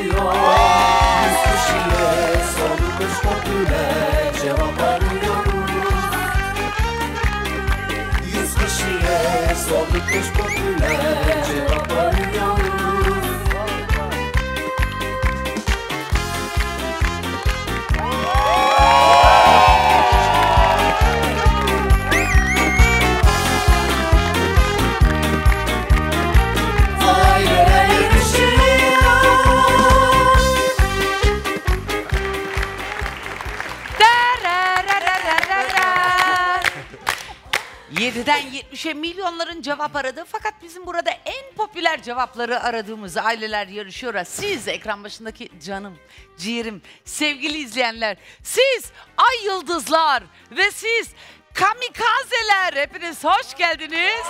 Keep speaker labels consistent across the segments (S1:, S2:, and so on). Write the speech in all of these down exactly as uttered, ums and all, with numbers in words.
S1: arıyor. Yüz kişiye sormuş popüler cevap arıyoruz. Yüz kişiye sormuş popüler cevap arıyoruz.
S2: yediden yetmişe milyonların cevap aradı. Fakat bizim burada en popüler cevapları aradığımız aileler yarışıyor. Siz ekran başındaki canım, ciğerim, sevgili izleyenler, siz ay yıldızlar ve siz kamikazeler, hepiniz hoş geldiniz.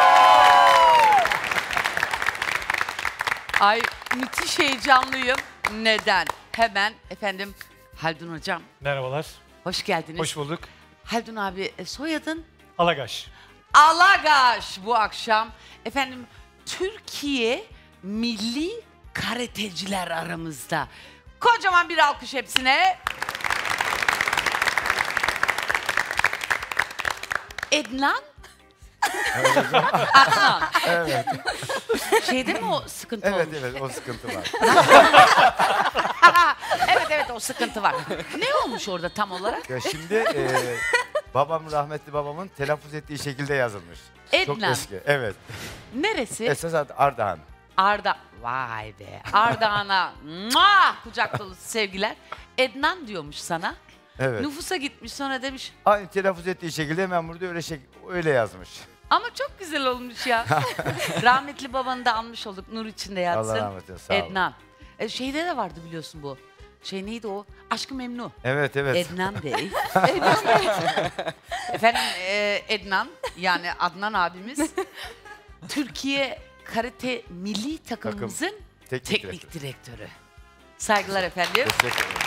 S2: Ay müthiş heyecanlıyım. Neden? Hemen efendim Haldun hocam.
S3: Merhabalar.
S2: Hoş geldiniz.
S3: Hoş bulduk.
S2: Haldun abi soyadın?
S3: Alagaş.
S2: Alagaş bu akşam. Efendim Türkiye milli karateciler aramızda. Kocaman bir alkış hepsine. Ednan? Adnan.
S4: Evet.
S2: Şeyde mi o sıkıntı
S4: Evet
S2: olmuş?
S4: evet o sıkıntı var.
S2: Evet evet o sıkıntı var. Ne olmuş orada tam olarak?
S4: Ya şimdi e, babam rahmetli babamın telaffuz ettiği şekilde yazılmış. Çok
S2: Ednan.
S4: eski. Evet.
S2: Neresi?
S4: Esas adı Ardahan.
S2: Arda. Vay be. Ardahan'a muah, kucak dolusu sevgiler. Ednan diyormuş sana.
S4: Evet.
S2: Nüfusa gitmiş sonra demiş.
S4: Aynı telaffuz ettiği şekilde hemen burada öyle şey öyle yazmış.
S2: Ama çok güzel olmuş ya. Rahmetli babanı da almış olduk. Nur içinde yatsın.
S4: Allah rahmet eylesin. Sağ olun.
S2: Ednan. E, şeyde de vardı biliyorsun bu. Şey neydi o? Aşk-ı Memnu.
S4: Evet evet.
S2: Ednan Bey. Ednan Bey. Efendim e, Ednan yani Adnan abimiz Türkiye Karate Milli Takımımızın
S4: teknik
S2: teknik,
S4: direktörü.
S2: direktörü. Saygılar efendim.
S4: Teşekkür ederim.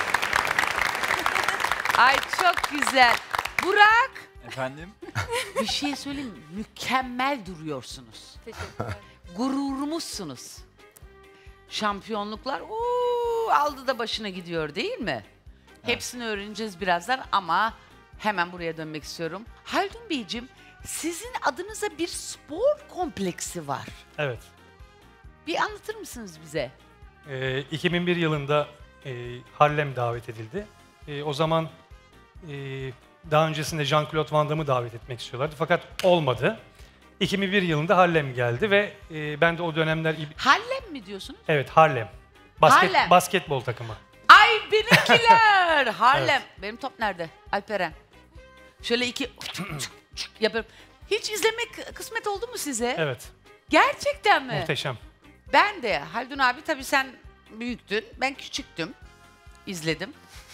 S2: Ay çok güzel. Burak.
S5: Efendim?
S2: Bir şey söyleyeyim mi? Mükemmel duruyorsunuz.
S6: Teşekkürler.
S2: Gururumuzsunuz. Şampiyonluklar uuu, aldı da başına gidiyor değil mi? Evet. Hepsini öğreneceğiz birazdan ama hemen buraya dönmek istiyorum. Haldun Beyciğim, sizin adınıza bir spor kompleksi var.
S3: Evet.
S2: Bir anlatır mısınız bize?
S3: Ee, iki bin bir yılında e, Harlem davet edildi. E, o zaman e, daha öncesinde Jean-Claude Van Damme'ı davet etmek istiyorlardı fakat olmadı. iki bin bir yılında Harlem geldi ve e, ben de o dönemler...
S2: Hallem mi diyorsunuz?
S3: Evet, Harlem. Basket,
S2: Harlem.
S3: Basketbol takımı.
S2: Ay benimkiler! Harlem.
S3: Evet.
S2: Benim top nerede? Alperen. Şöyle iki yapıyorum. Hiç izlemek kısmet oldu mu size?
S3: Evet.
S2: Gerçekten mi?
S3: Muhteşem.
S2: Ben de. Haldun abi tabii sen büyüktün. Ben küçüktüm. İzledim.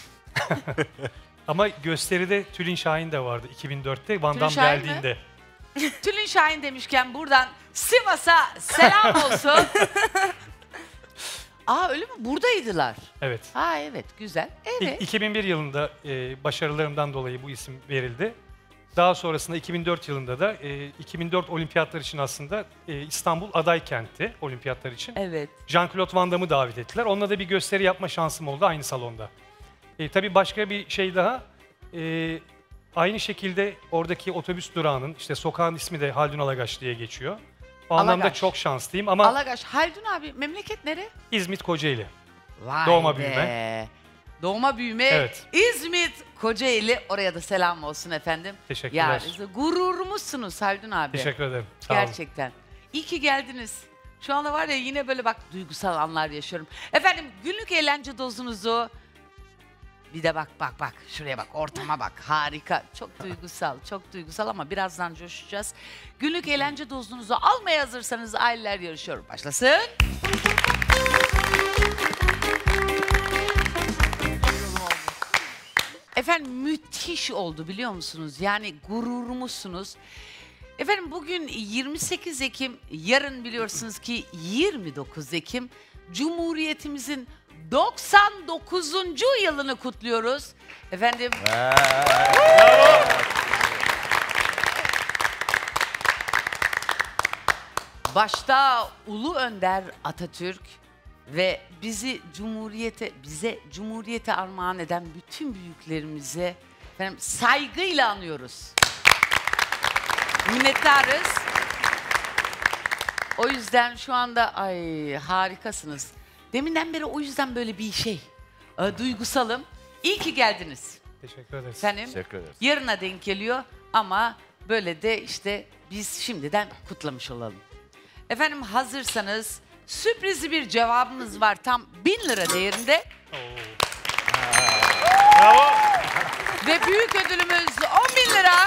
S3: Ama gösteride Tülin Şahin de vardı iki bin dörtte Van
S2: Tülin
S3: Damme
S2: Şahin mi?
S3: geldiğinde.
S2: Tülin Şahin demişken buradan Sivas'a selam olsun. Aa öyle mi? Buradaydılar.
S3: Evet.
S2: Ha evet güzel.
S3: İ-
S2: Evet.
S3: iki bin bir yılında e, başarılarımdan dolayı bu isim verildi. Daha sonrasında iki bin dört yılında da e, iki bin dört olimpiyatlar için aslında e, İstanbul aday kentti olimpiyatlar için.
S2: Evet.
S3: Jean-Claude Van Damme'ı davet ettiler. Onunla da bir gösteri yapma şansım oldu aynı salonda. E, tabii başka bir şey daha. E, aynı şekilde oradaki otobüs durağının, işte sokağın ismi de Haldun Alagaş diye geçiyor. O anlamda
S2: Alagaş.
S3: çok şanslıyım ama
S2: Alagaş. Haldun abi memleket nere?
S3: İzmit Kocaeli.
S2: Vay
S3: Doğma
S2: be.
S3: büyüme.
S2: Doğma büyüme.
S3: Evet.
S2: İzmit, Kocaeli. Oraya da selam olsun efendim.
S3: Teşekkürler.
S2: Ya gururumuzsunuz Haldun abi.
S3: Teşekkür ederim. Sağ olun.
S2: Gerçekten. İyi ki geldiniz. Şu anda var ya yine böyle bak duygusal anlar yaşıyorum. Efendim günlük eğlence dozunuzu bir de bak bak bak şuraya bak ortama bak harika. Çok duygusal çok duygusal ama birazdan coşacağız. Günlük eğlence dozunuzu almaya hazırsanız aileler yarışıyor. Başlasın. Efendim müthiş oldu biliyor musunuz? Yani gururumuzsunuz. Efendim bugün yirmi sekiz Ekim, yarın biliyorsunuz ki yirmi dokuz Ekim. Cumhuriyetimizin doksan dokuzuncu yılını kutluyoruz. Efendim... Başta Ulu Önder Atatürk, Ve bizi Cumhuriyete, bize Cumhuriyete armağan eden bütün büyüklerimize efendim, saygıyla anıyoruz. Minnettarız. O yüzden şu anda ay harikasınız. Deminden beri o yüzden böyle bir şey. E, duygusalım. İyi ki geldiniz.
S3: Teşekkür ederiz.
S2: Efendim,
S4: Teşekkür ederiz.
S2: yarına denk geliyor ama böyle de işte biz şimdiden kutlamış olalım. Efendim hazırsanız sürprizli bir cevabımız var tam bin lira değerinde.
S3: Bravo.
S2: Ve büyük ödülümüz on bin lira.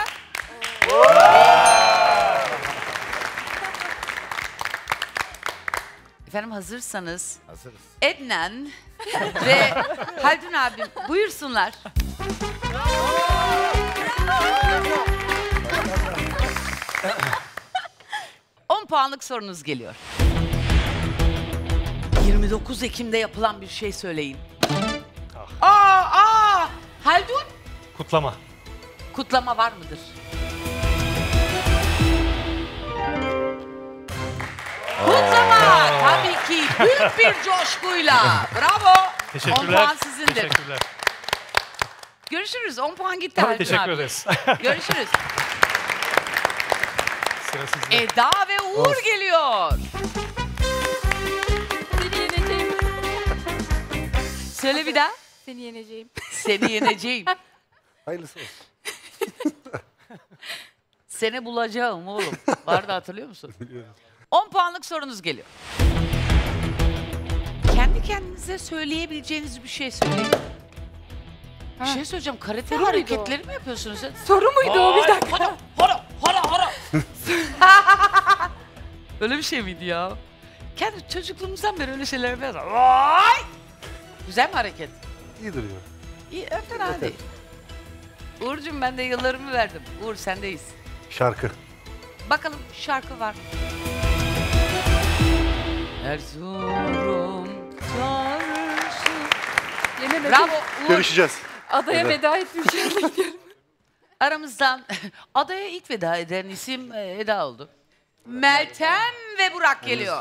S2: Efendim hazırsanız
S4: Hazırız.
S2: Ednan ve Haldun abim buyursunlar. on puanlık sorunuz geliyor. yirmi dokuz Ekim'de yapılan bir şey söyleyin. Aa, aa! Haldun,
S3: Kutlama.
S2: kutlama var mıdır? Kutlama! Tabii ki büyük bir coşkuyla. Bravo! on
S3: Teşekkürler.
S2: puan sizindir.
S3: Teşekkürler.
S2: Görüşürüz. on puan gitti Haldun
S3: Teşekkür
S2: abi.
S3: ederiz.
S2: Görüşürüz.
S3: Sıra sizde.
S2: Eda ve Uğur geliyor.
S5: Seni yeneceğim.
S2: Söyle bir daha.
S5: Seni yeneceğim.
S2: Seni yeneceğim.
S6: Hayırlısı olsun.
S2: Seni bulacağım oğlum. Vardı hatırlıyor musun? on puanlık sorunuz geliyor. Kendi kendinize söyleyebileceğiniz bir şey söyleyin. Bir şey söyleyeceğim. Karate
S5: Soru muydu
S2: hareketleri mi yapıyorsunuz? Sen?
S5: Soru muydu o bir dakika?
S2: Hara hara hara hara. Öyle bir şey miydi ya? Kendi çocukluğumuzdan beri öyle şeyler yapıyoruz. Vay! Güzel mi hareket?
S6: İyi duruyor.
S2: İyi, fena değil. Uğur'cum ben de yıllarımı verdim. Uğur sendeyiz.
S6: Şarkı.
S2: Bakalım şarkı var mı? Erzurum çağrısı.
S5: Yenemedim.
S2: Bravo Uğur.
S6: Görüşeceğiz.
S5: Adaya
S6: Evet.
S5: veda etmiş.
S2: Aramızdan adaya ilk veda eden isim e, Eda oldu. Meltem ve Burak geliyor.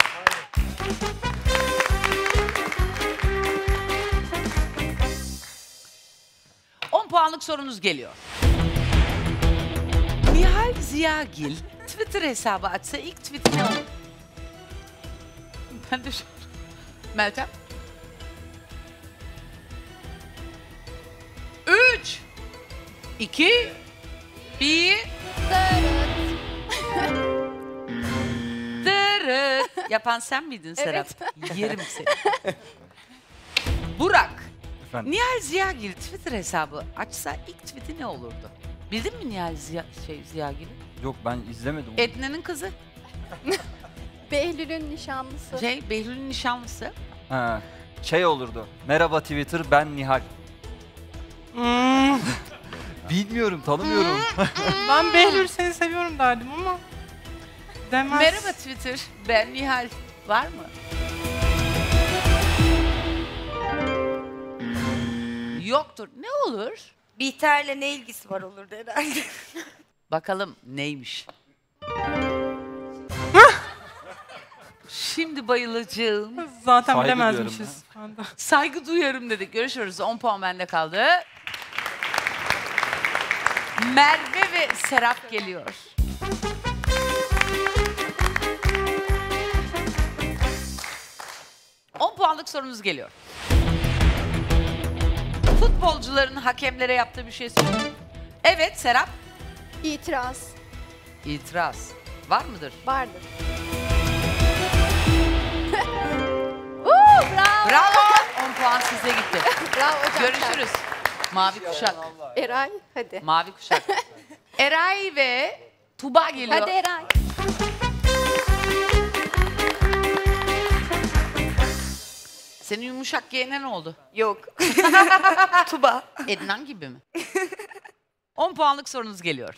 S2: on puanlık sorunuz geliyor. Nihal Ziyagil Twitter hesabı açsa ilk tweet'i ne olur? Ben de şu... Meltem. Üç, iki, bir. Dırıt. Yapan sen miydin Serap? Yerim seni. Burak.
S7: Efendim?
S2: Nihal Ziyagil Twitter hesabı açsa ilk tweet'i ne olurdu? Bildin mi Nihal Ziya, şey, Ziyagil'i?
S7: Yok ben izlemedim.
S2: Edna'nın kızı.
S5: Behlül'ün nişanlısı.
S2: Şey, Behlül'ün nişanlısı.
S7: Ha, şey olurdu. Merhaba Twitter, ben Nihal. Bilmiyorum, tanımıyorum.
S8: Ben Behlül seni seviyorum derdim ama demez.
S2: Merhaba Twitter, ben Nihal. Var mı? Yoktur. Ne olur?
S9: Bihter'le ne ilgisi var olurdu herhalde.
S2: Bakalım neymiş? Şimdi bayılacağım.
S8: Zaten
S7: Saygı
S8: bilemezmişiz.
S2: Saygı duyarım dedik. Görüşürüz. on puan bende kaldı. Merve ve Serap geliyor. on puanlık sorunuz geliyor. Futbolcuların hakemlere yaptığı bir şey söyleyeyim. Evet Serap.
S5: İtiraz.
S2: İtiraz. Var mıdır?
S5: Vardır.
S2: Bravo. Bravo. on puan size gitti.
S5: Bravo hocam.
S2: Görüşürüz. Mavi kuşak.
S5: Eray hadi.
S2: Mavi kuşak. Eray ve Tuba geliyor.
S5: Hadi Eray.
S2: Senin yumuşak G'ne ne oldu?
S9: Yok. Tuba.
S2: Ednan gibi mi? on puanlık sorunuz geliyor.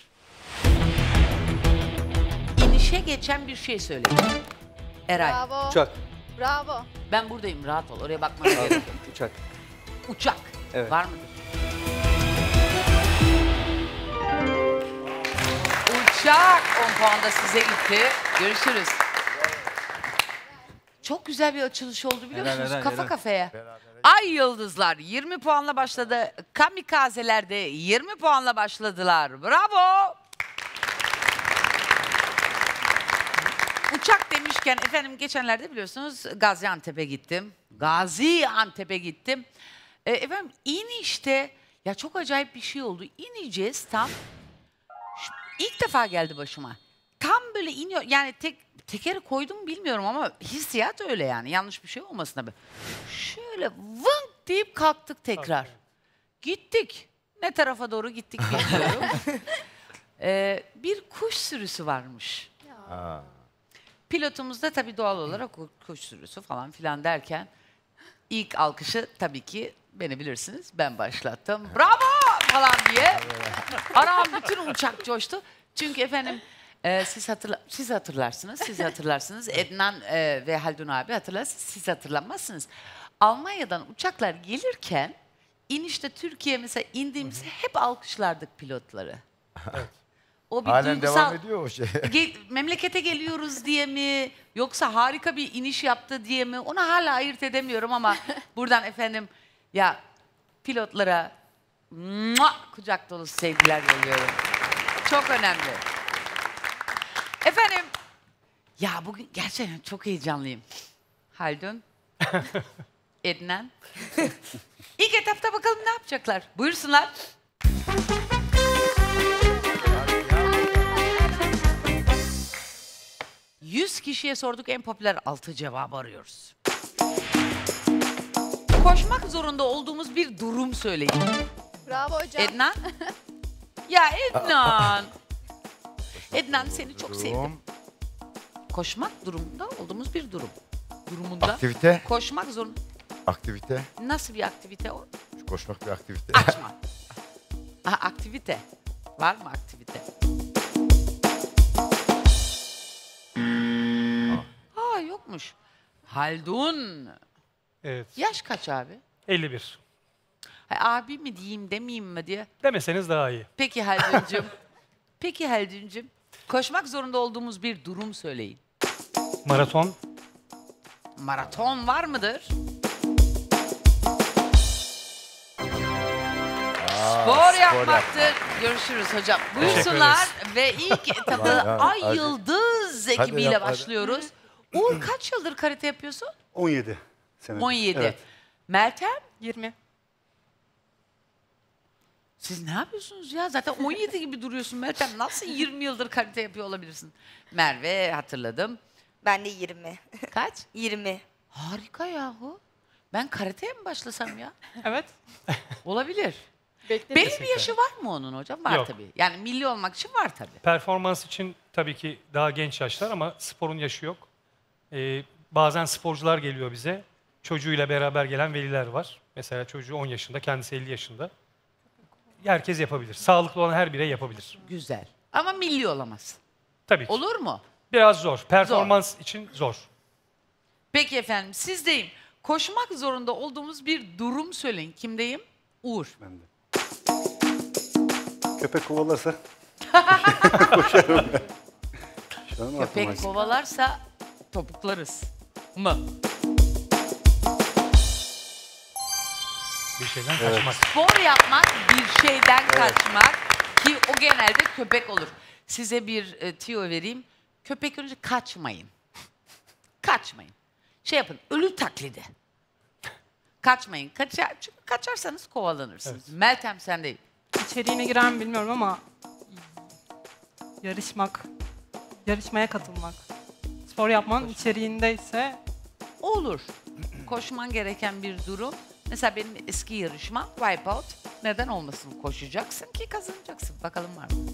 S2: İnişe geçen bir şey söyleyin. Eray.
S5: Bravo.
S6: Uçak.
S5: Bravo.
S2: Ben buradayım, rahat ol. Oraya bakmana gerek yok.
S7: Uçak.
S2: Uçak.
S7: Evet.
S2: Var mıdır? Uçak. on puan da size gitti. Görüşürüz. çok güzel bir açılış oldu biliyor
S7: Helal,
S2: musunuz?
S7: helal,
S2: Kafa
S7: helal.
S2: kafaya. Ay Yıldızlar yirmi puanla başladı. Kamikazeler de yirmi puanla başladılar. Bravo. Uçak demişken efendim geçenlerde biliyorsunuz Gaziantep'e gittim. Gaziantep'e gittim. E, efendim inişte ya çok acayip bir şey oldu. İneceğiz tam. Şu- İlk defa geldi başıma. Tam böyle iniyor yani tek tekeri koydum bilmiyorum ama hissiyat öyle yani. Yanlış bir şey olmasın tabii. Şöyle vınk deyip kalktık tekrar. Gittik. Ne tarafa doğru gittik bilmiyorum. Ee, bir kuş sürüsü varmış.
S4: Ha.
S2: Pilotumuz da tabii doğal olarak o kuş sürüsü falan filan derken ilk alkışı tabii ki beni bilirsiniz ben başlattım. Bravo falan diye. Aram bütün uçak coştu. Çünkü efendim e, siz hatırla siz hatırlarsınız, siz hatırlarsınız. Ednan e, ve Haldun abi hatırlarsınız, siz hatırlamazsınız. Almanya'dan uçaklar gelirken inişte Türkiye mesela indiğimizde hep alkışlardık pilotları. O bir
S4: Halen
S2: duygusal...
S4: devam ediyor o şey.
S2: Gel- memlekete geliyoruz diye mi yoksa harika bir iniş yaptı diye mi onu hala ayırt edemiyorum ama buradan efendim ya pilotlara mua, kucak dolusu sevgiler yolluyorum. Çok önemli. Efendim ya bugün gerçekten çok heyecanlıyım. Haldun, Ednan. İlk etapta bakalım ne yapacaklar. Buyursunlar. yüz kişiye sorduk en popüler altı cevabı arıyoruz. Koşmak zorunda olduğumuz bir durum söyleyin.
S5: Bravo hocam.
S2: Ednan? Ya Ednan. Ednan seni çok sevdim.
S4: Durum,
S2: Koşmak durumunda olduğumuz bir durum. Durumunda
S4: aktivite,
S2: koşmak zorunda.
S4: aktivite.
S2: Nasıl bir aktivite o?
S4: Koşmak bir aktivite.
S2: Açma. Aha, aktivite. Var mı aktivite? Aa yokmuş. Haldun.
S3: Evet.
S2: Yaş kaç abi?
S3: elli bir.
S2: Ha, abi mi diyeyim demeyeyim mi diye.
S3: Demeseniz daha iyi.
S2: Peki Haldun'cum. Peki Haldun'cum. Koşmak zorunda olduğumuz bir durum söyleyin.
S3: Maraton.
S2: Maraton var mıdır? Spor yapmaktır. Görüşürüz hocam. Buyursunlar ve ilk etabı
S4: Vay, vay,
S2: Ay
S4: hadi.
S2: Yıldız
S4: Hadi
S2: ekibiyle
S4: yap, hadi.
S2: başlıyoruz. Uğur kaç yıldır karate yapıyorsun?
S6: on yedi sene.
S2: on yedi.
S6: Evet.
S2: Meltem
S8: yirmi.
S2: siz ne yapıyorsunuz ya? Zaten on yedi gibi duruyorsun Meltem. Nasıl yirmi yıldır karate yapıyor olabilirsin? Merve hatırladım.
S9: Ben de yirmi.
S2: Kaç?
S9: yirmi.
S2: Harika yahu. Ben karateye mi başlasam ya?
S8: Evet.
S2: Olabilir.
S5: Bekle.
S2: Belli bir yaşı var mı onun hocam? Var
S3: Yok.
S2: tabii. Yani milli olmak için var tabii.
S3: Performans için tabii ki daha genç yaşlar ama sporun yaşı yok. Ee, bazen sporcular geliyor bize. Çocuğuyla beraber gelen veliler var. Mesela çocuğu on yaşında, kendisi elli yaşında. Herkes yapabilir. Sağlıklı olan her birey yapabilir.
S2: Güzel. Ama milli olamaz.
S3: Tabii ki.
S2: Olur mu?
S3: Biraz zor. Performans için zor.
S2: Peki efendim sizdeyim. Koşmak zorunda olduğumuz bir durum söyleyin. Kimdeyim? Uğur.
S6: Ben de. Köpek kovalarsa koşarım ben. Şu an aklıma
S2: Köpek
S6: geldi.
S2: kovalarsa topuklarız. Mı?
S3: Bir şeyden kaçmak.
S2: Spor yapmak, bir şeyden kaçmak ki o genelde köpek olur. Size bir e, tüyo vereyim. Köpek önce kaçmayın. Kaçmayın. Şey yapın, ölü taklidi. Kaçmayın. Kaçar, çünkü kaçarsanız kovalanırsınız. Meltem sendeyim.
S8: İçeriğine girer mi bilmiyorum ama yarışmak, yarışmaya katılmak. Spor yapmanın içeriğindeyse
S2: Olur. Koşman gereken bir durum. Mesela benim eski yarışmam Wipeout. Neden olmasın? Koşacaksın ki kazanacaksın. Bakalım var mı?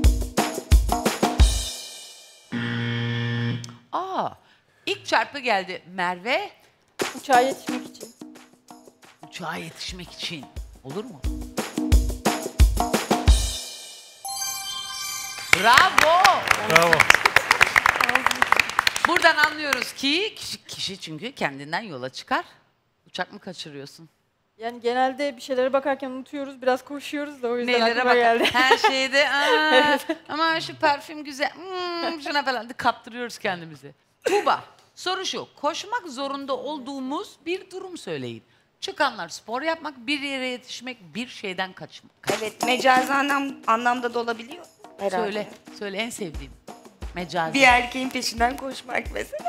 S2: Aa, ilk çarpı geldi. Merve,
S5: Uçağa yetişmek için.
S2: uçağa yetişmek için. Olur mu? Bravo.
S3: Bravo.
S2: Buradan anlıyoruz ki kişi, kişi çünkü kendinden yola çıkar. Uçak mı kaçırıyorsun?
S5: Yani genelde bir şeylere bakarken unutuyoruz. Biraz koşuyoruz da o yüzden
S2: Neylere
S5: aklıma
S2: bak.
S5: geldi.
S2: Her şeyde aa, ama şu parfüm güzel. Hmm, şuna falan da kaptırıyoruz kendimizi. Tuğba. Soru şu, koşmak zorunda olduğumuz bir durum söyleyin. Çıkanlar spor yapmak, bir yere yetişmek, bir şeyden kaçmak.
S9: Evet, mecazi anlam, anlamda da olabiliyor. Herhalde.
S2: Söyle, söyle en sevdiğim. Mecazi.
S9: Bir erkeğin peşinden koşmak mesela.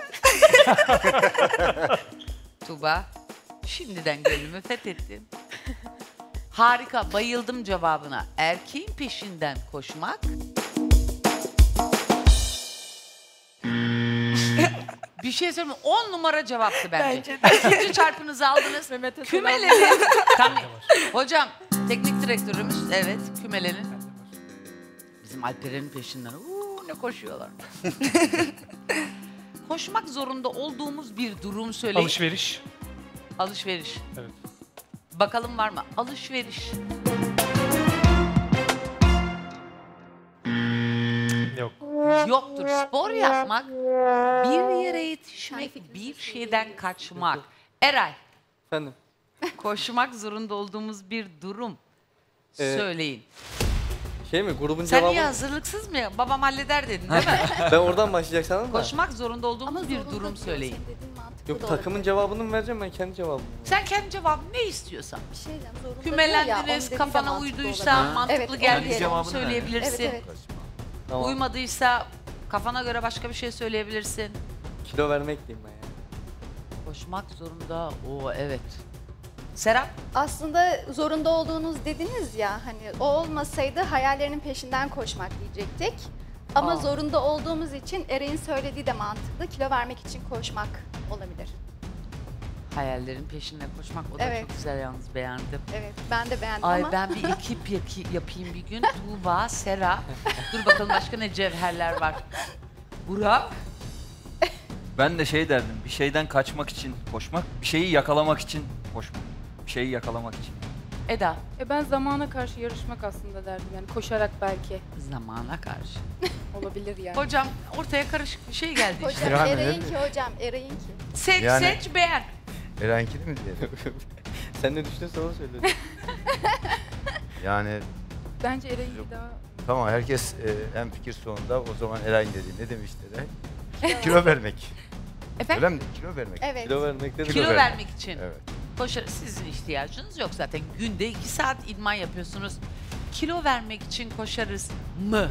S2: Tuba, şimdiden gönlümü fethettin. Harika, bayıldım cevabına. Erkeğin peşinden koşmak. Bir şey söyleyeyim mi? On numara cevaptı bence.
S9: Bence
S2: İkinci çarpınızı aldınız.
S5: Mehmet'e
S2: Kümelenin... Tam, hocam, teknik direktörümüz, evet, kümelenin. Bizim Alperen'in peşinden. Uuu ne koşuyorlar. Koşmak zorunda olduğumuz bir durum söyleyin.
S3: Alışveriş.
S2: Alışveriş.
S3: Evet.
S2: Bakalım var mı? Alışveriş.
S3: Yok.
S2: Yoktur. Spor yapmak, bir yere yetişmek, bir şeyden kaçmak. Eray,
S7: Efendim.
S2: koşmak zorunda olduğumuz bir durum
S7: Ee,
S2: söyleyin.
S7: Şey mi grubun
S2: Sen
S7: cevabı?
S2: niye hazırlıksız mı? ya? Babam halleder dedin değil mi?
S7: Ben oradan başlayacak sandım da.
S2: Koşmak zorunda olduğumuz bir durum söyleyin.
S7: Yok takımın cevabını mı vereceğim ben kendi cevabımı.
S2: Sen kendi cevabını ne istiyorsan.
S10: Bir şey diyeceğim, zorunda
S2: Kümelendiniz,
S10: değil ya, onun
S2: kafana
S10: dediği de
S2: uyduysa,
S10: mantıklı
S2: mantıklı
S10: olabilir. Evet,
S2: geldiyse
S10: onun
S2: onu
S10: cevabını
S2: söyleyebilirsin.
S10: Evet, evet.
S7: Tamam.
S2: Uymadıysa kafana göre başka bir şey söyleyebilirsin.
S7: Kilo vermek diyeyim ben ya.
S2: Koşmak zorunda. Oo evet. Serap?
S10: Aslında zorunda olduğunuz dediniz ya, hani o olmasaydı hayallerinin peşinden koşmak diyecektik. Ama
S2: Aa.
S10: zorunda olduğumuz için Eray'ın söylediği de mantıklı. Kilo vermek için koşmak olabilir.
S2: Hayallerin peşinde koşmak. O da
S10: Evet.
S2: çok güzel yalnız beğendim.
S10: Evet, ben de beğendim
S2: Ay
S10: ama
S2: ben bir ekip yaki- yapayım bir gün. Tuğba, Serap. Dur bakalım başka ne cevherler var. Burak?
S7: Ben de şey derdim, bir şeyden kaçmak için koşmak, bir şeyi yakalamak için koşmak. Bir şeyi yakalamak için.
S2: Eda?
S5: E ben zamana karşı yarışmak aslında derdim yani koşarak belki
S2: Zamana karşı.
S5: olabilir yani.
S2: Hocam ortaya karışık bir şey geldi işte.
S10: hocam
S4: Yani
S10: Eray'ınki hocam, Eray'ınki.
S2: Seç
S4: Yani-
S2: seç beğen.
S4: Eren'kini mi diyelim?
S7: Sen ne düşünüyorsan onu söyle.
S4: Yani
S5: Bence Eray'ınki daha
S4: tamam herkes e, en fikir sonunda o zaman Eren dedi. Ne demişti Eren? Kilo vermek.
S2: Efendim?
S4: Öyle mi? Kilo vermek.
S10: Evet.
S7: Kilo vermek dedim.
S2: Kilo,
S4: Kilo
S2: vermek için.
S4: Evet.
S2: Koşar, sizin ihtiyacınız yok zaten. Günde iki saat idman yapıyorsunuz. Kilo vermek için koşarız mı?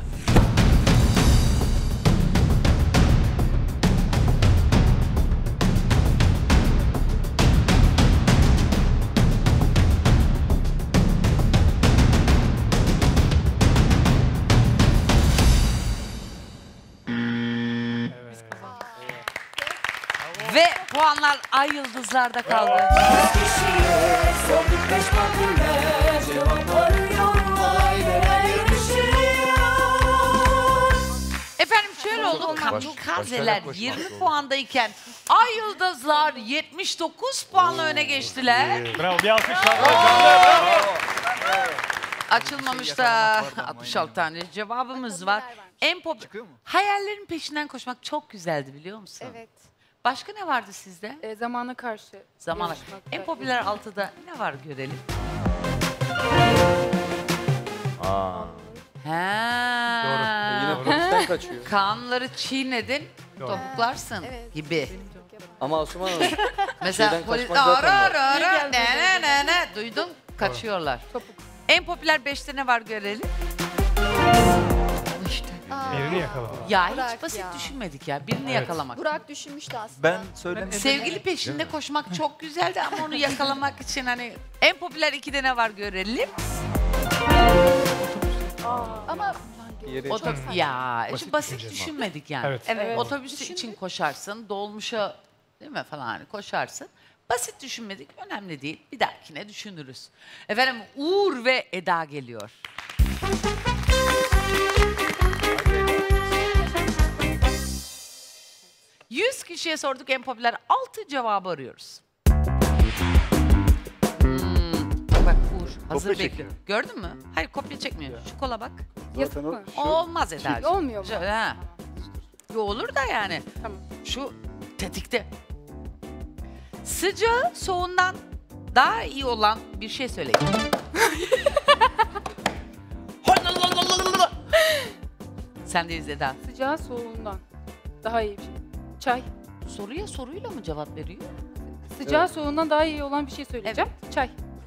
S2: Ve puanlar ay yıldızlarda kaldı.
S1: Kişiye sorduk beş popüler cevap arıyorum. Aileler yarışıyor.
S2: Efendim şöyle oldu.
S4: Baş-
S2: Kamikazeler
S4: başkalarına
S2: yirmi
S4: koşmak
S2: puandayken ay yıldızlar yetmiş dokuz puanla öne geçtiler.
S3: Bravo. Bir alkış daha.
S2: Açılmamış da altmış altı tane cevabımız var. En pop hayallerin peşinden koşmak çok güzeldi biliyor musun?
S10: Evet.
S2: Başka ne vardı sizde?
S5: e, zamana karşı
S2: Zamana.
S5: yarışmak
S2: En
S5: belki.
S2: popüler altıda ne var görelim?
S4: Aa.
S2: Ha.
S7: Yine polisten kaçıyor.
S2: Kanları çiğnedin,
S3: Doğru.
S2: topuklarsın
S10: Evet.
S2: gibi.
S7: Ama Asuman Hanım,
S2: Mesela
S7: Şeyden
S2: polis
S7: kaçmak zaten
S2: ara
S7: var.
S2: ara ara
S5: İyi geldi.
S2: ne ne ne ne duydun kaçıyorlar.
S5: Topuk.
S2: En popüler beşte ne var görelim? İşte.
S10: Aa,
S3: Birini yakala.
S2: Ya
S10: Burak
S2: hiç basit
S10: ya.
S2: düşünmedik ya birini
S3: Evet.
S2: yakalamak.
S10: Burak düşünmüştü aslında.
S7: ben söylemedim.
S2: Sevgili peşinde koşmak çok güzeldi ama onu yakalamak için hani en popüler ikide ne var görelim?
S10: Ama
S7: Yere
S2: Otobüs ya
S3: Basit
S2: basit, basit
S3: düşüneceğiz
S2: düşünmedik yani.
S3: Evet.
S2: Evet. Otobüs için koşarsın, dolmuşa değil mi falan hani koşarsın. Basit düşünmedik, önemli değil. Bir dahakine düşünürüz. Efendim Uğur ve Eda geliyor. yüz kişiye sorduk en popüler altı cevabı arıyoruz. Hmm, bak Uğur hazır
S6: Kopya
S2: bekliyor.
S6: çekiyor.
S2: Gördün mü? Hayır kopya çekmiyor. Şu kola bak.
S5: Yasak
S6: Zaten o
S5: mı?
S6: şu-
S2: O olmaz Eda'cığım.
S5: Olmuyor mu?
S2: Şöyle, ha. Yo, olur da yani.
S5: Tamam.
S2: Şu tetikte. Sıcağı soğuğundan daha iyi olan bir şey söyleyin. Sendeyiz Eda.
S5: Sıcağı soğuğundan daha iyi bir şey. Çay.
S2: soruya soruyla mı cevap veriyor?
S5: Sıcağı soğuğundan daha iyi olan bir şey söyleyeceğim. Çay.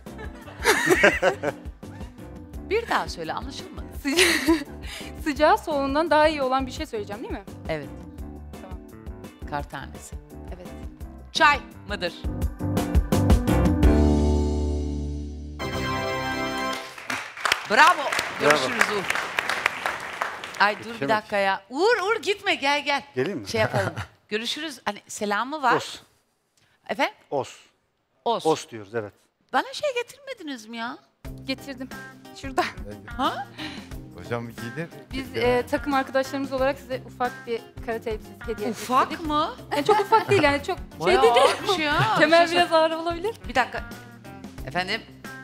S2: Bir daha söyle, anlaşılmadı.
S5: Sıcağı soğuğundan daha iyi olan bir şey söyleyeceğim değil mi?
S2: Evet.
S5: Tamam.
S2: Kar tanesi.
S5: Evet.
S2: Çay mıdır? Bravo. Görüşürüz Uğur. Ay dur bir
S6: Yetişemedik.
S2: dakika ya. Uğur, Uğur gitme, gel gel.
S6: Geleyim mi?
S2: Şey yapalım. Görüşürüz. Hani selamı var.
S6: Os.
S2: Efendim?
S6: Os.
S2: Os.
S6: Os diyoruz evet.
S2: Bana şey getirmediniz mi ya?
S5: Getirdim. Şurada.
S2: Ha?
S4: Hocam giydir.
S5: Biz e, takım arkadaşlarımız olarak size ufak bir karate elbise hediye etmek
S2: Ufak
S5: istedik.
S2: mı?
S5: Yani çok ufak değil yani çok şey
S2: Bayağı
S5: değil.
S2: ağırmış ya.
S5: Kemer
S2: Bir şey
S5: biraz ağır olabilir.
S2: Bir dakika. Efendim?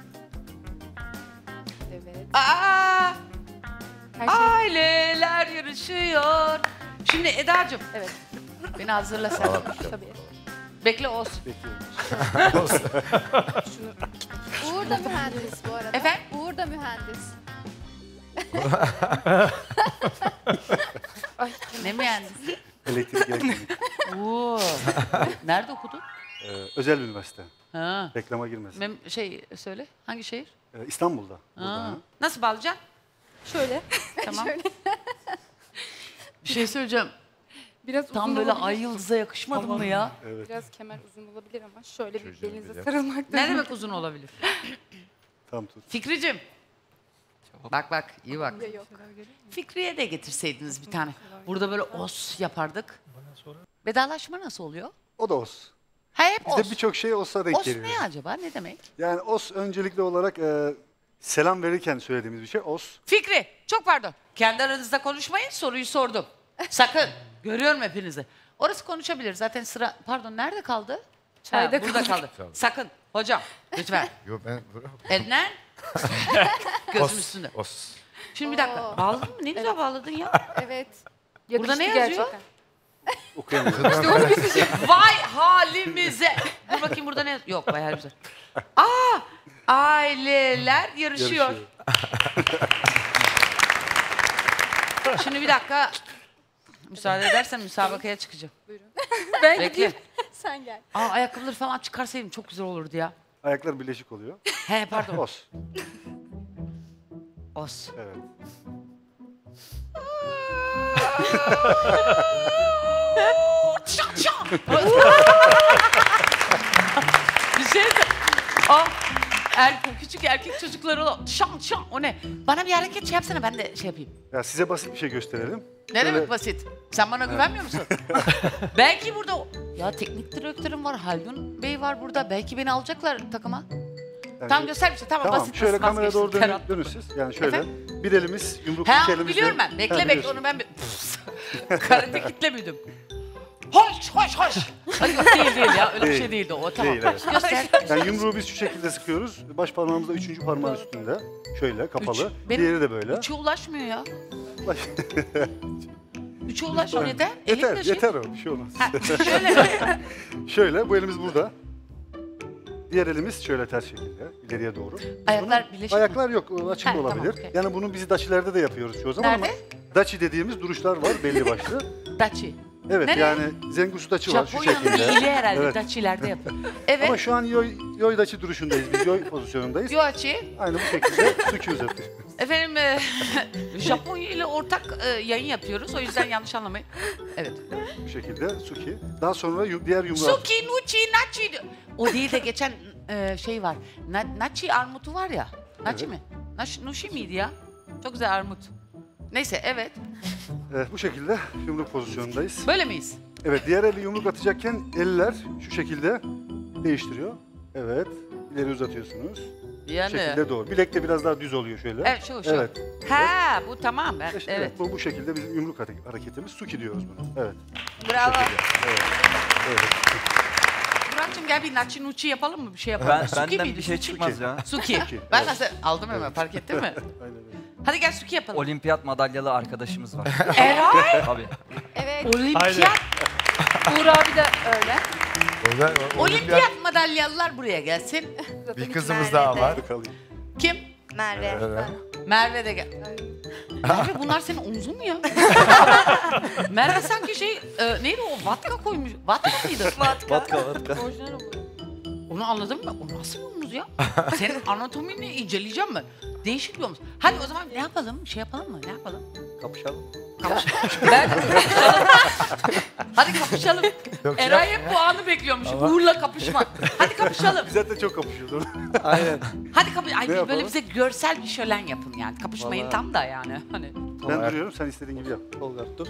S5: Evet.
S2: Aa!
S5: Her şey.
S2: Aileler yarışıyor. Şimdi Eda'cığım.
S5: Evet.
S2: Beni hazırla sen.
S5: Tabii.
S2: Bekle Oz.
S6: Bekliyorum.
S5: Şunu.
S10: Uğur da mühendis bu arada.
S2: Efendim?
S10: Uğur da mühendis.
S5: Ay.
S2: Ne mühendisi?
S6: Elektrik elektronik.
S2: Oo. Nerede okudun?
S6: Ee, özel bir üniversite.
S2: Ha.
S6: Reklama girmesin.
S2: Mem şey söyle. Hangi şehir?
S6: Ee, İstanbul'da. Burada.
S2: Ha.
S6: Ha.
S2: Nasıl bağlayacaksın?
S5: Şöyle.
S2: Tamam. Bir şey söyleyeceğim.
S5: Biraz uzun
S2: Tam böyle
S5: olabilir.
S2: ay yıldıza yakışmadı mı ya?
S6: Evet.
S5: Biraz kemer uzun olabilir ama şöyle bir
S4: Çocuğun
S5: belinize
S4: bile.
S5: sarılmak
S2: Ne demek uzun olabilir?
S6: Tam tut.
S2: Fikricim. Bak bak, iyi bak.
S5: Ya yok.
S2: Fikriye de getirseydiniz bir tane. Burada böyle os yapardık. Vedalaşma nasıl oluyor?
S6: O da os.
S2: Ha hep
S6: Bizde
S2: os.
S6: birçok şey os'a denk
S2: Os
S6: geliyor.
S2: ne acaba? Ne demek?
S6: Yani os öncelikli olarak e, selam verirken söylediğimiz bir şey os.
S2: Fikri, çok pardon. Kendi aranızda konuşmayın, soruyu sordum. Sakın. Görüyorum hepinizi. Orası konuşabilir. Zaten sıra... Pardon, nerede kaldı?
S5: Çayda
S2: Ha, burada kaldı. Sakın. Hocam, lütfen.
S4: Yo ben
S2: Elinden. Gözüm üstünde.
S4: Os.
S2: Şimdi bir dakika.
S10: Oo.
S2: Bağladın mı? Ne güzel bağladın ya.
S10: Evet.
S2: Burada ne
S5: Yakıştı
S2: yazıyor?
S5: gerçekten.
S6: Okuyamıyorum.
S2: Vay halimize. Dur bakayım burada ne yazıyor? Yok, vay halimize. Aa! Aileler yarışıyor.
S6: Yarışıyor.
S2: Şimdi bir dakika. Müsaade edersen müsabakaya çıkacağım.
S5: Ben
S2: Bekle.
S5: gideyim.
S10: Sen gel.
S2: Aa, ayakkabıları falan çıkarsaydım çok güzel olurdu ya.
S6: Ayaklar birleşik oluyor.
S2: He pardon.
S6: Os.
S2: Os.
S6: Evet.
S2: Çak çak. Bir şey de... Aa, er, küçük erkek çocukları o şan şan o ne? Bana bir hareket şey yapsana, ben de şey yapayım.
S6: Ya size basit bir şey gösterelim.
S2: Ne
S6: Şöyle-
S2: demek basit? Sen bana güvenmiyor musun? Belki burada... Ya teknik direktörüm var, Haldun Bey var burada. Belki beni alacaklar takıma.
S6: Yani
S2: Tamam göster bir şey. Tamam,
S6: Tamam,
S2: basit.
S6: şöyle
S2: basit,
S6: kameraya doğru
S2: vazgeçtim.
S6: dönün,
S2: Ferhat.
S6: dönün siz. Yani şöyle bir elimiz yumruk,
S2: He
S6: iki
S2: onu
S6: elimizle-
S2: biliyorum ben. Bekle
S6: Ha,
S2: bekle
S6: biliyorsun.
S2: onu ben... bir- Karate kitle büyüdüm. Hoş hoş hoş. Hayır değil değil ya, öyle bir
S6: Değil.
S2: şey değildi o. Tamam.
S6: Değil, evet.
S2: Göster.
S6: Yani yumruğu biz şu şekilde sıkıyoruz. Baş parmağımız da üçüncü parmağın üstünde. Şöyle kapalı.
S2: Üç. Benim-
S6: Diğeri de böyle.
S2: Üçe ulaşmıyor ya.
S6: Baş-
S2: Üçe ulaşmıyor. Neden?
S6: yeter,
S2: Elimle şey...
S6: yeter o. Bir şey olmaz.
S2: Ha, şöyle mi?
S6: Şöyle, bu elimiz burada. Diğer elimiz şöyle ters şekilde, ileriye doğru.
S2: Ayaklar birleşik mi?
S6: Ayaklar yok, o açık
S2: Ha,
S6: da olabilir.
S2: tamam, okey.
S6: Yani bunu biz daçilerde de yapıyoruz çoğu zaman
S2: Nerede?
S6: ama daçi dediğimiz duruşlar var belli başlı.
S2: Dachi.
S6: Evet,
S2: Nereye?
S6: yani zengusu daçi var şu
S2: Japonya'nın
S6: şekilde.
S2: iyiliği herhalde.
S6: Evet.
S2: Dachi'lerde yapıyor. Evet.
S6: Ama şu an yoy, yoy daçi duruşundayız, biz yoy pozisyonundayız.
S2: Yoachi.
S6: Aynı bu şekilde Suki uzatıyor.
S2: Efendim e, Japonya ile ortak e, yayın yapıyoruz. O yüzden yanlış anlamayın. Evet.
S6: Bu şekilde Suki. Daha sonra yu- diğer yumruğa...
S2: Suki, Nuchi, Nachi. diyor. O değil de geçen e, şey var. Na, Nachi armutu var ya. Nachi
S6: Evet.
S2: mi? Naş, Nushi miydi ya? Çok güzel armut. Neyse evet.
S6: Evet, bu şekilde yumruk pozisyonundayız.
S2: Böyle miyiz?
S6: Evet, diğer eli yumruk atacakken eller şu şekilde değiştiriyor. Evet, ileri uzatıyorsunuz. Bu
S2: Yani.
S6: şekilde doğru. Bilek de biraz daha düz oluyor şöyle.
S2: Evet şu şu.
S6: Evet.
S2: Ha bu tamam. Ben,
S6: İşte
S2: evet.
S6: evet. Bu, bu şekilde bizim yumruk hare- hareketimiz. Suki diyoruz bunu. Evet.
S2: Bravo.
S6: Evet. Evet.
S2: Burak'cığım gel bir Nachi Nuchi yapalım mı? Bir şey yapalım.
S7: Ben,
S2: Suki
S7: benden
S2: miydi?
S7: bir şey
S2: Suki.
S7: çıkmaz ya.
S2: Suki.
S6: Suki,
S2: Ben
S6: evet.
S2: nasıl aldım hemen, fark ettin mi?
S6: Aynen öyle.
S2: Hadi gel Suki yapalım.
S7: Olimpiyat madalyalı arkadaşımız var.
S2: Eray.
S7: Tabii.
S10: Evet.
S2: Olimpiyat.
S5: Uğur abi de öyle.
S4: O zaman o-
S2: Olimpiyat madalyalılar buraya gelsin.
S10: Zaten
S4: bir kızımız
S10: Merve
S4: daha
S10: de.
S4: var.
S6: Hadi kalayım.
S2: Kim?
S10: Merve.
S4: Evet.
S2: Merve de gel. Merve bunlar senin omzun mu ya? Merve sanki şey, e, neydi o? Vatka koymuş. Vatka mıydı?
S11: Vatka, vatka.
S5: Orijinal oluyor.
S2: Onu anladın mı? O nasıl bir omuz ya? Senin anatomini inceleyeceğim mi? Değişik bir omuz. Hadi o zaman ne yapalım? Şey yapalım mı? Ne yapalım?
S11: Kapışalım.
S2: Ben... Hadi kapışalım.
S4: Yok,
S2: Eray
S4: şey
S2: hep bu anı bekliyormuş. Uğur'la kapışmak. Hadi kapışalım.
S6: Biz zaten çok kapışıyorduk.
S11: Aynen.
S2: Hadi kapış. Ay
S6: Ne
S2: böyle
S6: yapalım?
S2: bize görsel bir şölen yapın yani. Kapışmayın
S11: Vallahi.
S2: tam da yani. Hani.
S6: Ben duruyorum, sen istediğin gibi yap.
S11: Tolga dur.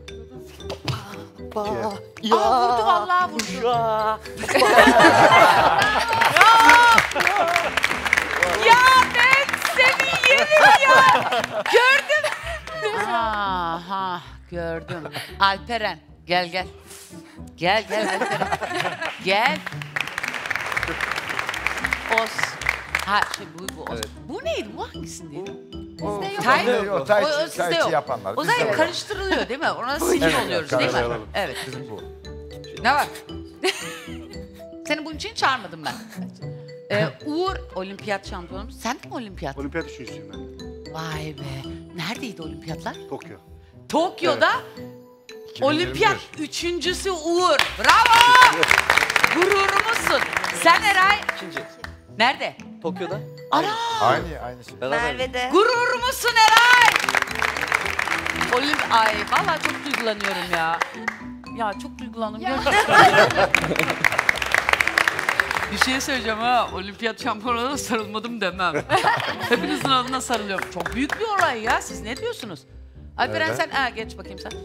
S2: Aa vurdu vallahi vurdu. Ya ben seni yerim ya. Gördün mü? Aha gördüm. Alperen gel gel. Gel gel Alperen. Gel. Os. Ha şey bu bu os.
S11: Evet.
S2: Bu neydi? Bu hangisindeydi?
S10: Bizde yok.
S2: Tay-
S4: Bizde yok, tay
S2: O- o
S4: chi-
S2: sizde
S4: tay chi
S2: yok.
S4: yapanlar.
S2: O
S4: Bizde
S2: zaman
S4: var.
S2: karıştırılıyor değil mi? Ona sinir
S4: Evet,
S2: oluyoruz değil mi?
S6: karıştıralım.
S2: Evet.
S4: Bizim bu.
S2: Ne var? Seni bunun için çağırmadım ben. Ee, Uğur olimpiyat şampiyonumuz. Sen de mi olimpiyat?
S6: Olimpiyat üçüncüsüyüm ben.
S2: Vay be. Neredeydi olimpiyatlar?
S6: Tokyo.
S2: Tokyo'da
S4: iki bin yirmi bir.
S2: olimpiyat üçüncüsü Uğur. Bravo! Gururumuzsun. Sen Eray.
S11: İkinci.
S2: Nerede?
S11: Tokyo'da.
S2: Ana!
S4: Aynı, aynı şey.
S11: Beraber.
S9: Merve'de.
S2: Gururumuzsun Eray. Olimp Ay vallahi çok duygulanıyorum ya. Ya çok duygulandım.
S10: Ya.
S2: Gerçekten. Bir şey söyleyeceğim ha. Olimpiyat şampiyonuna sarılmadım demem. Hepinizin adına sarılıyorum. Çok büyük bir olay ya. Siz ne diyorsunuz? Alperen
S4: Evet.
S2: sen... Ha, geç bakayım sen.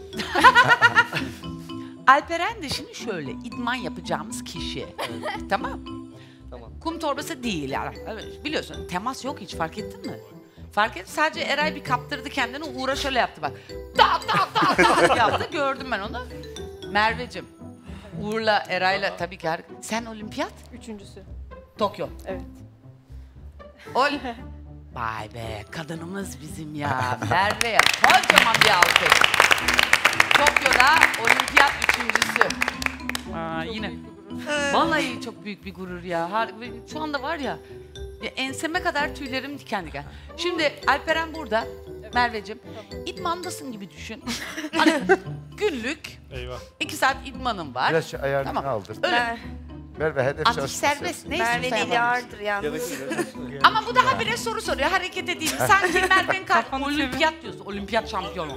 S2: Alperen de şimdi şöyle. İdman yapacağımız kişi. Tamam.
S11: Tamam.
S2: Kum torbası değil yani. Evet, biliyorsun temas yok hiç fark ettin mi? Fark et sadece Eray bir kaptırdı kendini Uğur'a şöyle yaptı bak. Tak tak tak tak yaptı gördüm ben onu. Merveciğim Uğur'la Eray'la tabii ki harika. Sen olimpiyat?
S5: Üçüncüsü.
S2: Tokyo.
S5: Evet.
S2: Ol. Vay be kadınımız bizim ya. Merve'ye kocaman bir alkış. Tokyo'da olimpiyat üçüncüsü. Aa, yine. Vallahi çok büyük bir gurur ya. Har- Şu anda var ya, ya enseme kadar tüylerim diken diken. Şimdi Alperen burada. Merveciğim, idmandasın gibi düşün. Hani günlük
S3: Eyvah.
S2: iki saat idmanın var.
S4: Biraz şu ayarını
S2: Tamam.
S4: aldır.
S2: Öyle.
S9: Mer
S4: Ver ve hedef
S2: Atış
S4: çalışması.
S2: serbest. Ne istiyorsan
S9: Merve dili
S2: yapabilirsin.
S9: ağırdır yalnız.
S2: Ama bu daha bile soru soruyor. Hareket edeyim. Sanki Merve'nin kalp
S8: Kafanı
S2: olimpiyat diyorsun. Olimpiyat şampiyonu.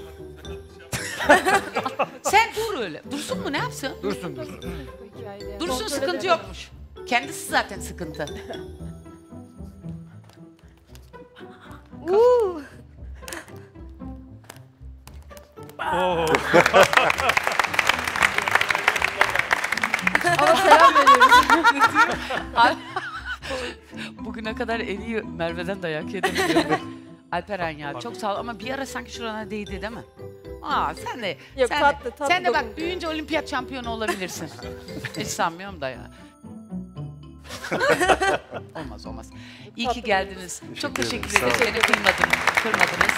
S2: Sen dur öyle. Dursun mu ne yapsın?
S4: Dursun dursun.
S5: Bu hikayede yani.
S2: Dursun
S5: Kontrol
S2: sıkıntı
S5: edemedim.
S2: yokmuş. Kendisi zaten sıkıntı.
S9: Uuu.
S3: Oo.
S5: Ama selam veriyoruz.
S2: Al- Bugüne kadar en iyi Merve'den dayak yedim. Alperen ya çok sağ ol ama bir ara sanki şurana değdi değil mi? Aa sen de
S5: Yok,
S2: sen
S5: tatlı,
S2: de,
S5: tatlı
S2: sen de bak
S5: dokundu.
S2: büyüyünce olimpiyat şampiyonu olabilirsin. Hiç sanmıyorum da ya. Olmaz olmaz. İyi ki
S5: Tatlı
S2: geldiniz. Çok
S6: Teşekkür
S2: teşekkür
S6: ederim,
S2: ederim. Beni kırmadınız. kırmadınız.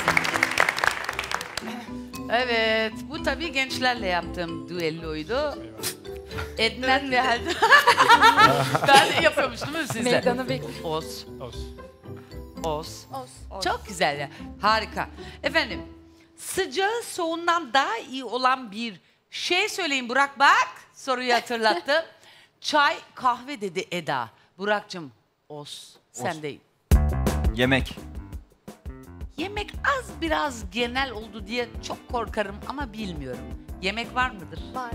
S2: Evet, bu tabii gençlerle yaptığım düelloydu. Ednen ve Hel... Ben de yapıyormuş değil mi sizle?
S5: Meydanı bekliyor.
S2: Os.
S3: Os.
S2: Os.
S10: Olsun.
S2: Çok güzel ya. Harika. Efendim, sıcağı soğuğundan daha iyi olan bir şey söyleyin Burak. Bak, soruyu hatırlattım. Çay, kahve dedi Eda. Burak'cığım, os. Sendeyim.
S7: Yemek.
S2: Yemek az biraz genel oldu diye çok korkarım ama bilmiyorum. Yemek var mıdır?
S10: Var.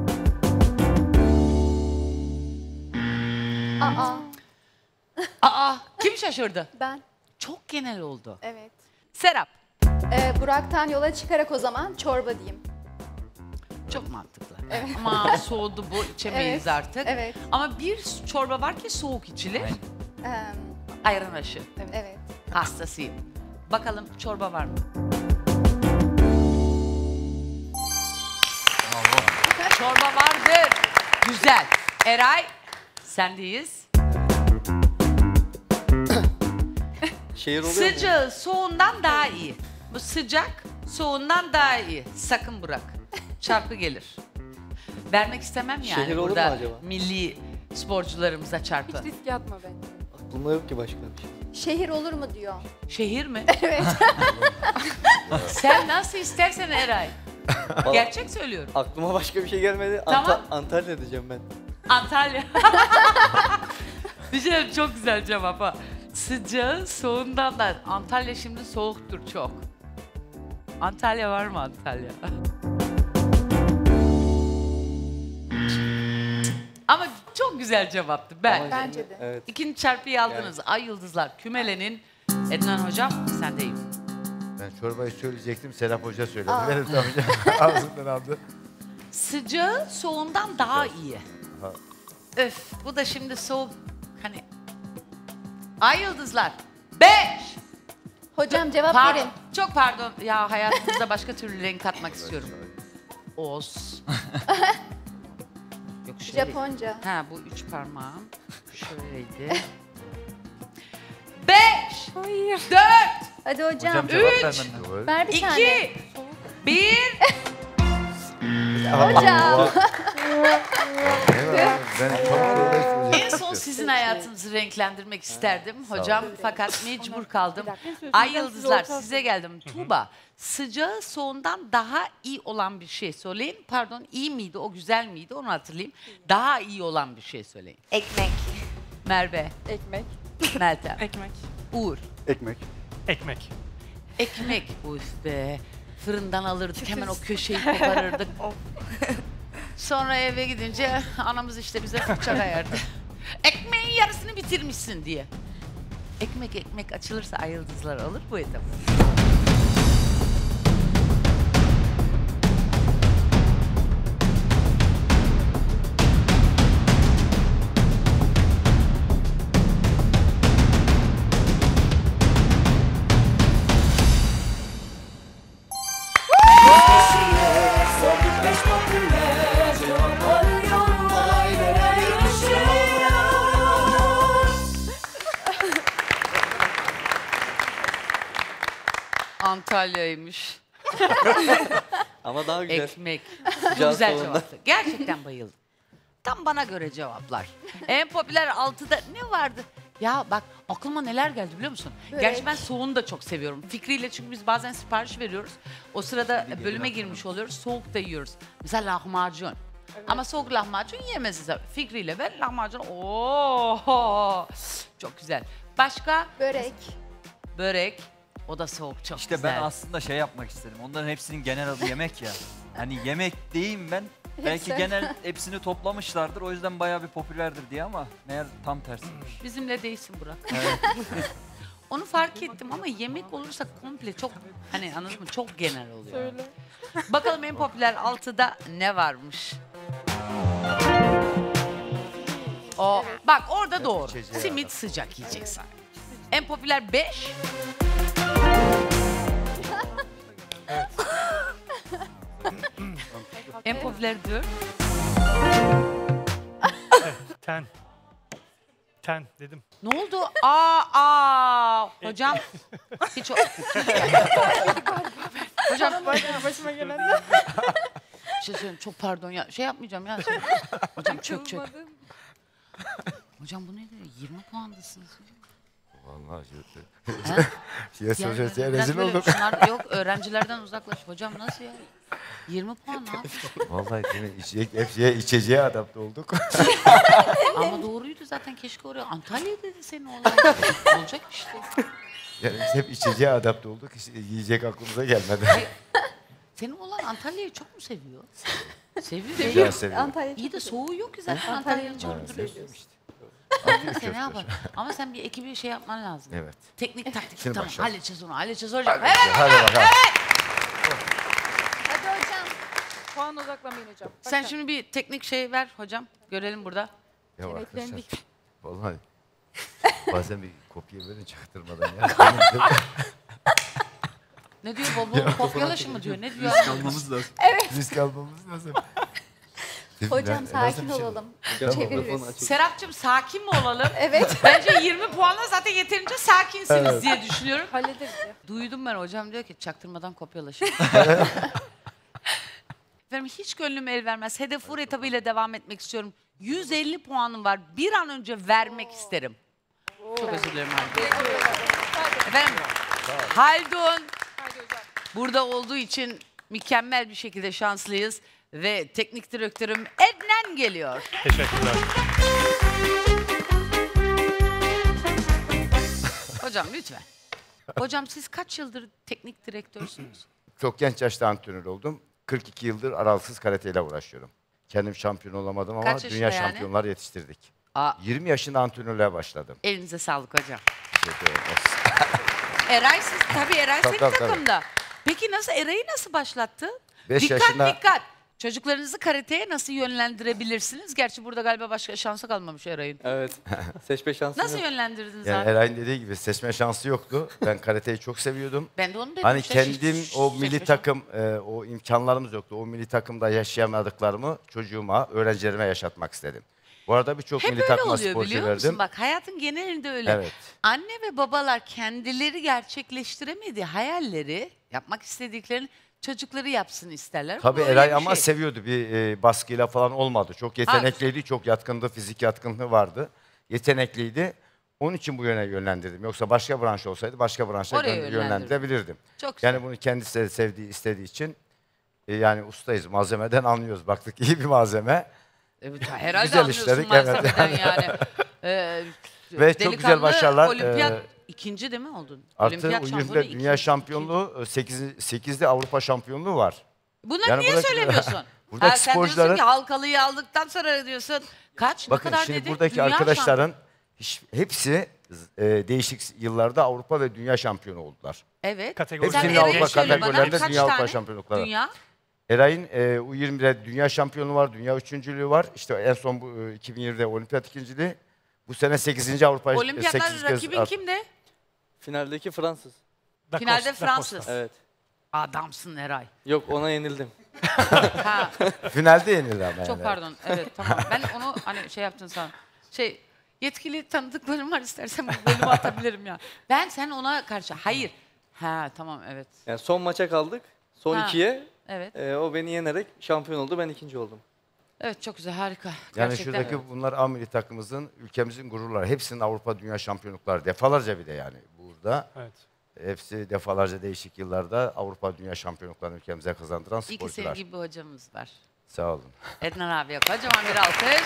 S10: Aa,
S2: Aa, kim şaşırdı?
S10: ben.
S2: Çok genel oldu.
S10: Evet.
S2: Serap,
S10: Ee, Burak'tan yola çıkarak o zaman çorba diyeyim.
S2: çok mantıklı.
S10: Evet.
S2: Ama soğudu bu, içemeyiz
S10: Evet,
S2: artık.
S10: evet.
S2: Ama bir çorba var ki soğuk içilir.
S10: Ee,
S2: Ayran aşı.
S10: evet.
S2: Hastasıyım. Bakalım çorba var mı? Çorba vardır. Güzel. Eray, sendeyiz.
S11: Şehir oluyor mu?
S2: Sıcağı soğuğundan daha iyi. Bu sıcak soğuğundan daha iyi. Sakın bırak. Çarpı gelir. Vermek istemem yani
S11: Şehir olur mu
S2: burada
S11: acaba?
S2: milli sporcularımıza çarpı.
S5: Hiç riske atma bence.
S11: Aklımda yok ki başka bir şey.
S10: Şehir olur mu diyor.
S2: Şehir mi?
S10: Evet.
S2: Sen nasıl istersen Eray.
S11: Vallahi
S2: Gerçek söylüyorum.
S11: Aklıma başka bir şey gelmedi.
S2: Tamam.
S11: Anta- Antalya diyeceğim ben.
S2: Antalya. Bir şey çok güzel cevap ha. Sıcağı soğuğundan da Antalya şimdi soğuktur çok. Antalya var mı Antalya? Ama çok güzel cevaptı ben.
S11: Ama-
S10: Bence de.
S11: Evet.
S2: İkinci çarpıyı aldınız. Ay Yıldızlar Kümele'nin. Ednan Hocam sendeyim.
S4: Ben çorbayı söyleyecektim, Serap Hoca söyledi.
S10: Aa.
S4: Benim tam ağzından aldı.
S2: Sıcağı soğuğundan daha iyi.
S4: Ha.
S2: Öf bu da şimdi soğuk hani. Ay Yıldızlar. Beş.
S10: Hocam cevap
S2: Pardon,
S10: verin.
S2: çok pardon. Ya hayatınıza başka türlü renk katmak istiyorum. Oz. Yok şöyle.
S10: Japonca.
S2: Ha bu üç parmağım. Şöyleydi. Beş.
S10: Hayır.
S2: Dört.
S10: Hadi hocam.
S7: Hocam cevap
S2: Üç.
S7: vermenden.
S4: Doğru.
S10: Ver bir tane.
S2: İki. Bir.
S10: Hocam.
S4: Ne var? Ben çok çorbayı söyleyecektim.
S2: En son sizin hayatınızı renklendirmek isterdim hocam. Fakat mecbur kaldım.
S5: sözünü
S2: Ay
S5: ben
S2: Yıldızlar
S5: size orta
S2: size geldim. Tuğba sıcağı soğuğundan daha iyi olan bir şey söyleyin. Pardon iyi miydi o güzel miydi onu hatırlayayım. Daha iyi olan bir şey söyleyin.
S9: Ekmek.
S2: Merve,
S5: Ekmek.
S2: Meltem,
S8: Ekmek.
S2: Uğur.
S6: Ekmek.
S3: Ekmek.
S2: Ekmek. Uf be. Fırından alırdık hemen o köşeyi koparırdık. Sonra eve gidince anamız işte bize fırça kayardı. Ekmeğin yarısını bitirmişsin diye. Ekmek ekmek açılırsa Ay Yıldızlar alır bu etabı.
S1: Sorduk beş popüler cevap arıyor. Aileler yarışıyor.
S2: Antalya'ymış.
S11: Ama daha güzel.
S2: Ekmek.
S11: Sıcağı
S2: Çok güzel
S11: soğuğunda.
S2: cevaptı. Gerçekten bayıldım. Tam bana göre cevaplar. En popüler altıda ne vardı? Ya bak aklıma neler geldi biliyor musun?
S10: Börek.
S2: Gerçi ben soğuğunu da çok seviyorum. Fikriyle çünkü biz bazen sipariş veriyoruz. O sırada bölüme girmiş oluyoruz. Soğuk da yiyoruz. Mesela lahmacun. Ama soğuk lahmacun yiyemezsiniz. Fikriyle ben lahmacun. Oo, çok güzel. Başka?
S10: Börek.
S2: Börek. O da soğuk çok
S7: İşte
S2: güzel.
S7: ben aslında şey yapmak istedim. Onların hepsinin genel adı yemek ya. Hani yemek diyeyim ben. Belki
S10: Hepsi.
S7: genel hepsini toplamışlardır. O yüzden bayağı bir popülerdir diye ama meğer tam tersiymiş.
S2: Bizimle değilsin Burak.
S7: Evet.
S2: Onu fark ettim ama yemek olursa komple çok hani anladın mı? Çok genel oluyor.
S5: Söyle.
S2: Bakalım en popüler altıda ne varmış? O bak orada doğru.
S4: içeceği
S2: Simit
S4: adam.
S2: sıcak yiyeceksin. En popüler beş. En popüler dört.
S3: Ten. Ten dedim.
S2: Ne oldu? Aa, aa. Hocam. Hiç o... Hocam
S5: Başıma, başıma gelenler.
S2: bir şey söyleyeyim. Çok pardon ya. Şey yapmayacağım ya. Hocam çök çök. Hocam bu nedir? yirmi puandasınız.
S4: Vallahi
S2: Ha?
S4: şey söyleyeceğiz ya
S2: biraz
S4: rezil
S2: böyle
S4: olduk.
S2: şunlar- yok öğrencilerden uzaklaş. Hocam nasıl ya? yirmi puan ne yapıyorsun?
S4: Vallahi demin içecek, hep şeye, içeceğe adapte olduk.
S2: Ama doğruydu zaten keşke oraya. Antalya dedi senin oğlan. Olacak işte.
S4: Yani biz hep içeceğe adapte olduk. Hiç yiyecek aklımıza gelmedi.
S2: Senin oğlan Antalya'yı çok mu seviyor? Seviyor.
S4: Güzel
S2: Seviyor.
S4: seviyor.
S10: Antalya
S2: İyi de
S10: çok
S2: soğuğu yok ki zaten
S10: Antalya'yı
S2: Antalya'nın
S10: çok
S2: çok duruyor.
S4: seviyorum işte.
S2: Neyse ne yapalım. Ama sen bir ekibi şey yapman lazım.
S4: Evet.
S2: Teknik taktik.
S4: Şimdi
S2: Tamam
S4: başlayalım.
S2: halledeceğiz onu halledeceğiz hocam.
S4: Hadi,
S2: Evet.
S4: hadi bakalım.
S10: Hadi hocam.
S5: Puan odaklamayın hocam.
S2: Sen şimdi bir teknik şey ver hocam. Görelim burada.
S4: Ya arkadaşlar,
S5: Kenetlendik.
S4: vallahi bazen bir kopya verin çaktırmadan ya.
S2: Ne diyor bol bol kopyalaşın mı diyor? Ne diyor?
S7: Almamız lazım.
S4: Risk almamız lazım.
S10: Hocam
S4: Ben- en azından
S10: sakin
S4: bir şey-
S10: olalım.
S11: Hocam
S10: Çeviririz.
S11: mikrofonu açık.
S2: Serapcığım sakin mi olalım?
S10: Evet.
S2: Bence yirmi puanla zaten yeterince sakinsiniz diye düşünüyorum.
S5: Hallederiz ya.
S2: Duydum ben hocam diyor ki çaktırmadan kopyalaşın. Efendim hiç gönlüm el vermez. Hedef vur etabıyla devam etmek istiyorum. yüz elli puanım var. Bir an önce vermek isterim. Çok özür dilerim Haldun. Efendim, Haldun burada olduğu için mükemmel bir şekilde şanslıyız. Ve teknik direktörüm Ednan geliyor.
S3: Teşekkürler.
S2: Hocam lütfen. Hocam siz kaç yıldır teknik direktörsünüz?
S4: Çok genç yaşta antrenör oldum. kırk iki yıldır aralıksız karateyle uğraşıyorum. Kendim şampiyon olamadım ama
S2: Kaç yaşında
S4: dünya
S2: yani?
S4: şampiyonları yetiştirdik.
S2: Aa,
S4: yirmi yaşında antrenörlüğe başladım.
S2: elinize sağlık hocam.
S4: Teşekkür ederim.
S2: Eray siz, tabii Eray
S4: Tabii,
S2: senin
S4: tabii, tabii.
S2: takımda. Peki nasıl, Eray'ı nasıl başlattı?
S4: Beş
S2: dikkat
S4: yaşında-
S2: dikkat. Çocuklarınızı karateye nasıl yönlendirebilirsiniz? Gerçi burada galiba başka şansı kalmamış Eray'ın.
S11: Evet. Seçme şansım
S2: Nasıl
S11: yok.
S2: yönlendirdiniz
S4: Yani
S2: abi?
S4: Eray'ın dediği gibi seçme şansı yoktu. Ben karateyi çok seviyordum.
S2: Ben de onu dedim.
S4: Hani
S2: işte,
S4: kendim
S2: şiş-
S4: o
S2: şiş-
S4: milli
S2: seçme
S4: takım, e, o imkanlarımız yoktu. O milli takımda yaşayamadıklarımı çocuğuma, öğrencilerime yaşatmak istedim. Bu arada birçok
S2: Hep
S4: milli
S2: öyle
S4: takıma
S2: oluyor
S4: sporcu
S2: biliyor musun?
S4: verdim.
S2: Bak hayatın genelinde öyle.
S4: Evet.
S2: Anne ve babalar kendileri gerçekleştiremediği hayalleri, yapmak istediklerini çocukları yapsın isterler.
S4: Tabii
S2: Bu öyle
S4: Eray
S2: bir
S4: ama
S2: şey.
S4: seviyordu. Bir e, baskıyla falan olmadı. Çok yetenekliydi, çok yatkındı, fizik yatkınlığı vardı. Yetenekliydi. Onun için bu yöne yönlendirdim. Yoksa başka branş olsaydı başka branşa
S2: Oraya
S4: yön-
S2: yönlendirdin.
S4: yönlendirebilirdim.
S2: Çok güzel.
S4: Yani bunu kendisi de sevdiği, istediği için e, yani ustayız. Malzemeden anlıyoruz. Baktık iyi bir malzeme.
S2: Evet, herhalde
S4: Güzel
S2: anlıyorsun
S4: işledik, evet.
S2: malzemeden yani. Ee,
S4: Ve çok güzel
S2: delikanlı
S4: başarılar,
S2: Olimpiyat
S4: e,
S2: ikinci değil mi oldun?
S4: Artı
S2: Olimpiyat
S4: o
S2: şampiyonu
S4: yirmide
S2: ikinci,
S4: dünya
S2: ikinci.
S4: şampiyonluğu, sekizde Avrupa şampiyonluğu var.
S2: Bunları
S4: Yani
S2: niye
S4: buradaki-
S2: söylemiyorsun?
S4: buradaki
S2: ha, sen diyorsun
S4: sporcuların-
S2: ki halkalıyı aldıktan sonra diyorsun. Kaç?
S4: Bakın
S2: ne kadar
S4: şimdi
S2: dedi?
S4: buradaki
S2: Dünya
S4: arkadaşların hiç- hepsi e, değişik yıllarda Avrupa ve dünya şampiyonu oldular.
S2: Evet.
S3: Kategori-
S2: Sen
S4: Hepsinin
S2: Eray'ı
S4: Avrupa
S2: söyle bana,
S4: kategorilerinde
S2: kaç
S4: dünya Avrupa
S2: tane?
S4: şampiyonlukları.
S2: Dünya?
S4: Eray'ın e, U yirmide dünya şampiyonu var, dünya üçüncülüğü var. İşte en son bu e, iki bin yirmide olimpiyat ikinciliği. Bu sene sekizinci Avrupa
S2: Olimpiyatlar
S4: sekiz kez
S2: rakibin
S4: at-
S2: kimdi?
S11: Finaldeki Fransız.
S3: Da
S2: Finalde
S3: Costa, da
S2: Fransız.
S3: Costa.
S11: Evet.
S2: Adamsın Eray.
S11: Yok ona yenildim.
S2: Ha,
S4: Finalde yenildi ama
S2: çok
S4: yani.
S2: pardon. Evet tamam. Ben onu hani şey yaptın sana. Şey yetkili tanıdıklarım var, istersen bu bölümü atabilirim ya. Ben sen ona karşı. Hayır. Ha tamam evet.
S11: Yani son maça kaldık. Son
S2: Ha.
S11: ikiye.
S2: Evet.
S11: e, o beni yenerek şampiyon oldu. Ben ikinci oldum.
S2: Evet çok güzel, harika.
S4: Yani
S2: Gerçekten.
S4: şuradaki bunlar A milli takımımızın, ülkemizin gururları. Hepsinin Avrupa dünya şampiyonlukları. Defalarca bir de yani burada.
S3: Evet.
S4: Hepsi defalarca değişik yıllarda Avrupa dünya şampiyonluklarını ülkemize kazandıran
S2: İyi ki senin
S4: sporcular.
S2: gibi hocamız var.
S4: Sağ olun.
S2: Ednan abiye kocaman bir alkış.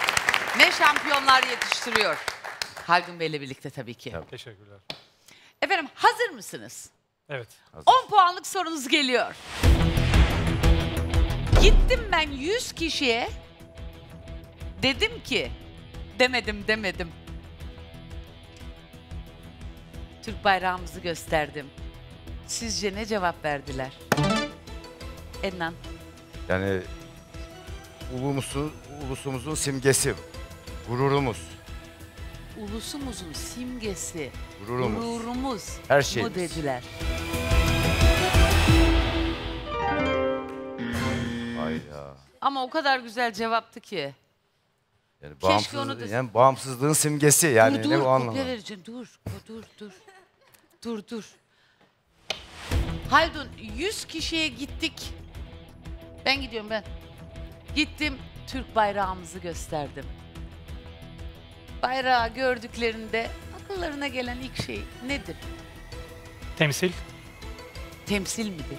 S2: Ne şampiyonlar yetiştiriyor. Haldun Bey'le birlikte tabii ki.
S4: Tabii.
S3: Teşekkürler.
S2: Efendim hazır mısınız?
S3: Evet.
S2: on puanlık sorunuz geliyor. Gittim ben yüz kişiye. Dedim ki, demedim demedim. Türk bayrağımızı gösterdim. Sizce ne cevap verdiler? Ednan.
S4: Yani ulumusu, ulusumuzun simgesi, gururumuz,
S2: Ulusumuzun simgesi,
S4: gururumuz.
S2: gururumuz
S4: Her
S2: mu
S4: şeyimiz.
S2: dediler?
S4: Hayda.
S2: Ama o kadar güzel cevaptı ki.
S4: Yani
S2: Keşke
S4: bağımsız,
S2: onu da-
S4: yani bağımsızlığın simgesi yani
S2: dur
S4: ne
S2: dur,
S4: bu anlamda?
S2: kopya vereceğim. Dur, dur, dur. Dur, dur. Haldun, yüz kişiye gittik. Ben gidiyorum ben. Gittim, Türk bayrağımızı gösterdim. Bayrağı gördüklerinde akıllarına gelen ilk şey nedir?
S3: Temsil.
S2: Temsil midir?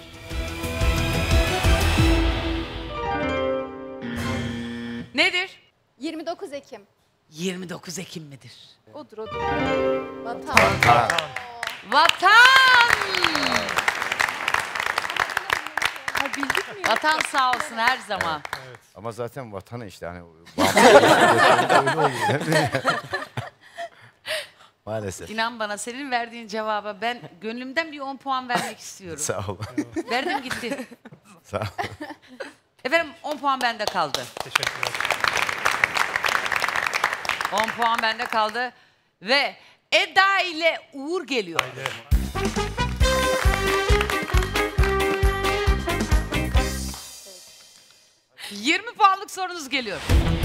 S2: Nedir?
S10: yirmi dokuz Ekim.
S2: yirmi dokuz Ekim midir?
S10: Odur odur. Vatan.
S2: Vatan!
S10: Ay, bildik mi?
S2: Vatan sağ olsun her zaman.
S3: Evet.
S4: Ama zaten vatanı işte hani bağımsızlık öyle oluyor değil mi? Maalesef.
S2: İnan bana, senin verdiğin cevaba ben gönlümden bir on puan vermek istiyorum.
S4: Sağ olun.
S2: Verdim gitti.
S4: Sağ olun.
S2: Efendim on puan bende kaldı.
S3: Teşekkürler.
S2: on puan bende kaldı. Ve Eda ile Uğur geliyor.
S3: Haydi.
S2: yirmi puanlık sorunuz geliyor.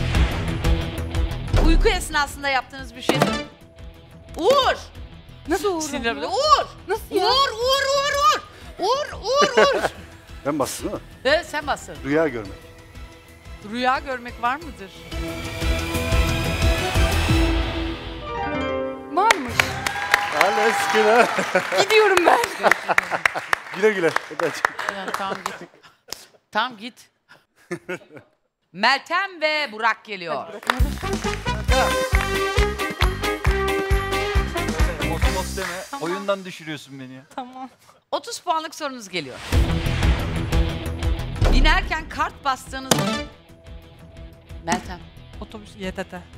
S2: Uyku esnasında yaptığınız bir şey. Uğur!
S5: Nasıl Uğur?
S2: Sinirlerimde. Uğur!
S5: Nasıl ya?
S2: Uğur, Uğur, Uğur, Uğur! Uğur, Uğur, Uğur!
S6: Ben bastım değil mi?
S2: Evet, sen bastın.
S6: Rüya görmek.
S2: Rüya görmek var mıdır?
S5: Mavi
S6: Hala eskine.
S5: Gidiyorum ben.
S6: Güle güle. Eda'cığım.
S2: Ya, tamam git. Tamam git. Meltem ve Burak geliyor.
S7: Mos deme. Oyundan düşürüyorsun beni ya.
S8: Tamam.
S2: otuz puanlık sorunuz geliyor. Binerken kart bastığınız... Meltem.
S8: Otobüs Y T T.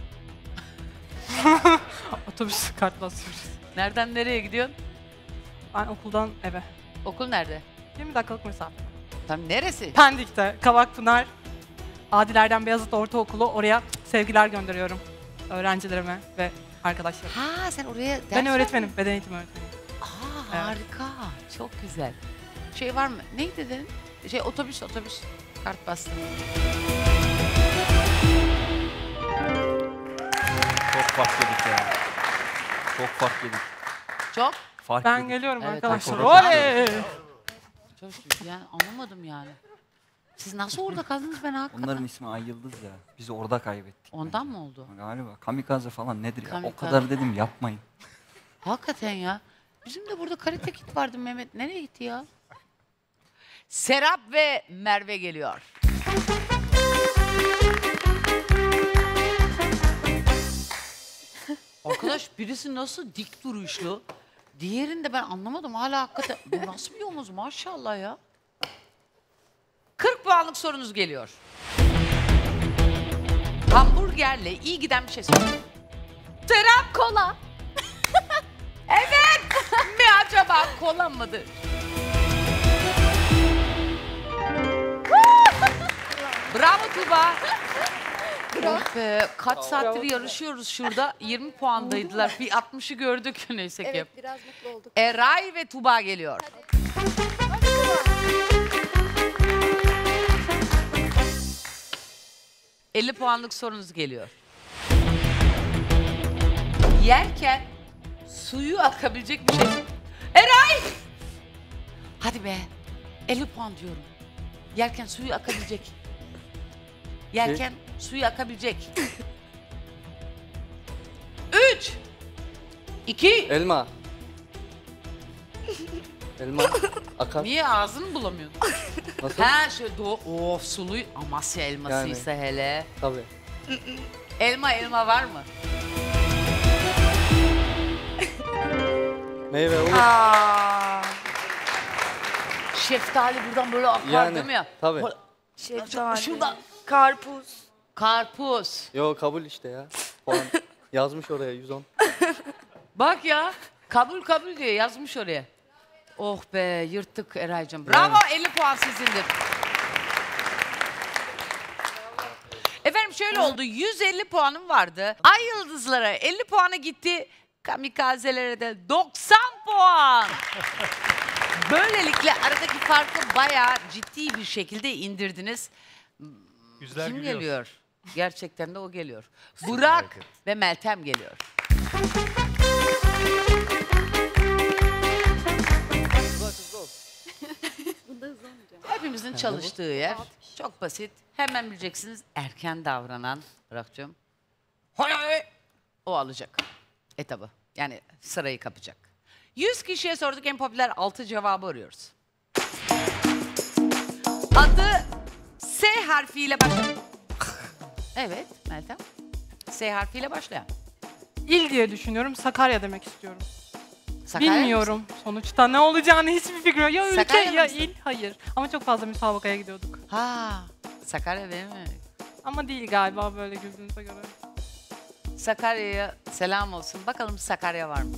S8: Otobüs kart basıyoruz.
S2: Nereden nereye gidiyorsun?
S8: Ben okuldan eve.
S2: Okul nerede?
S8: yirmi dakikalık mesafe.
S2: Tam neresi?
S8: Pendik'te, Kavakpınar, Adiler'den Beyazıt Ortaokulu, oraya sevgiler gönderiyorum öğrencilerime ve arkadaşlarıma.
S2: Ha sen oraya ders
S8: Ben
S2: ver-
S8: öğretmenim, beden eğitimi öğretmeniyim.
S2: Aa
S8: Evet.
S2: harika. Çok güzel. Şey var mı? Neydi dedin? Şey otobüs otobüs. Kart bastın.
S7: Çok fark yedik ya. Çok fark yedik.
S2: Çok.
S7: Fark
S8: Ben
S7: yedik.
S8: geliyorum
S2: Evet,
S8: arkadaşlar.
S7: çok
S8: Oley!
S2: Çok yani anlamadım yani. Siz nasıl orada kaldınız ben hakikaten.
S7: Onların ismi Ay Yıldız ya. Biz orada kaybettik.
S2: Ondan mı oldu?
S7: Galiba. Kamikaze falan nedir ya?
S2: Kamikaze.
S7: O kadar dedim yapmayın.
S2: Hakikaten ya. Bizim de burada karate kit vardı Mehmet. Nereye gitti ya? Serap ve Merve geliyor. Arkadaş birisi nasıl dik duruşlu. Diğerini de ben anlamadım hala hakikaten. Bu nasıl bir omuz maşallah ya. kırk puanlık sorunuz geliyor. Hamburgerle iyi giden bir şey söyle. Serap kola. Evet. Mi acaba kola mıdır? Bravo Tuba. Oh be, kaç saattir yarışıyoruz şurada. yirmi puandaydılar. Bir altmışı gördük neyse ki.
S10: Evet, biraz mutlu olduk.
S2: Eray ve Tuba geliyor. elli puanlık sorunuz geliyor. Yerken suyu akabilecek bir şey. Eray! Hadi be. elli puan diyorum. Yerken suyu akabilecek. Yerken suyu akabilecek. Üç. İki.
S11: Elma. Elma. Akar.
S2: Niye ağzını bulamıyorsun?
S11: Nasıl?
S2: Ha şöyle do of sulu Amasya elmasıysa hele.
S11: Tabii.
S2: Elma elma var mı?
S11: Meyve olur.
S2: Aa. Şeftali buradan böyle akar
S11: Yani,
S2: değil mi ya?
S11: tabii.
S2: Ho-
S5: Şeftali.
S2: Şurada.
S5: Karpuz.
S2: Karpuz.
S11: Yo kabul işte ya. Puan. Yazmış oraya yüz on.
S2: Bak ya. Kabul kabul diye yazmış oraya. Oh be yırttık Eray'cığım. Bravo elli puan sizindir. Efendim şöyle oldu. yüz elli puanım vardı. Ay yıldızlara elli puanı gitti. Kamikazelere de doksan puan. Böylelikle aradaki farkı bayağı ciddi bir şekilde indirdiniz.
S3: Yüzler
S2: Kim
S3: gülüyor.
S2: geliyor? Gerçekten de o geliyor. Burak ve Meltem geliyor. Hepimizin çalıştığı yer. Çok basit. Hemen bileceksiniz. Erken davranan Burak'cığım. Hay hay. O alacak etabı. Yani sırayı kapacak. yüz kişiye sorduk en popüler altı cevabı arıyoruz. Adı S harfiyle başlayan. Evet Meltem. S harfiyle başlayan.
S8: İl diye düşünüyorum. Sakarya demek istiyorum.
S2: Sakarya
S8: Bilmiyorum sonuçta ne olacağını hiçbir fikrim yok. Ya ülke
S2: Sakarya
S8: ya
S2: mısın?
S8: il hayır. Ama çok fazla müsabakaya gidiyorduk.
S2: Ha, Sakarya değil mi?
S8: Ama değil galiba böyle güldüğünüze göre.
S2: Sakarya'ya selam olsun. Bakalım Sakarya var mı?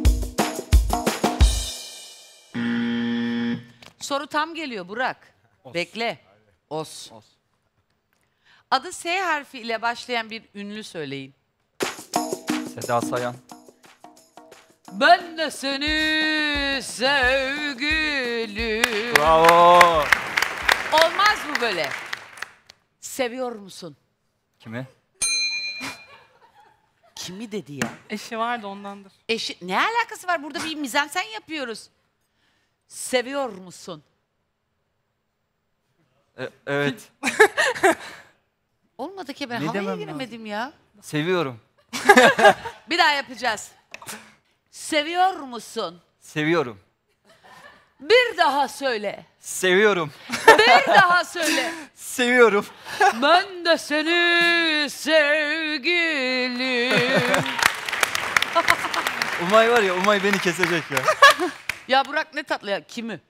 S2: Soru tam geliyor Burak.
S7: Os.
S2: Bekle. Os.
S7: Os.
S2: Adı S harfiyle başlayan bir ünlü söyleyin.
S7: Seda Sayan.
S2: Ben de seni sevgilim.
S7: Bravo.
S2: Olmaz bu böyle. Seviyor musun?
S7: Kimi?
S2: Kimi dedi ya?
S8: Eşi vardı ondandır.
S2: Eşi, ne alakası var? Burada bir mizansen yapıyoruz. Seviyor musun?
S7: E- evet.
S2: Olmadı ki ben
S7: Ne
S2: havaya
S7: demem
S2: giremedim ya.
S7: Seviyorum.
S2: Bir daha yapacağız. Seviyor musun?
S7: Seviyorum.
S2: Bir daha söyle.
S7: Seviyorum.
S2: Bir daha söyle.
S7: Seviyorum.
S2: Ben de seni sevgilim.
S7: Umay var ya, Umay beni kesecek ya.
S2: Ya Burak ne tatlı ya. Kimi?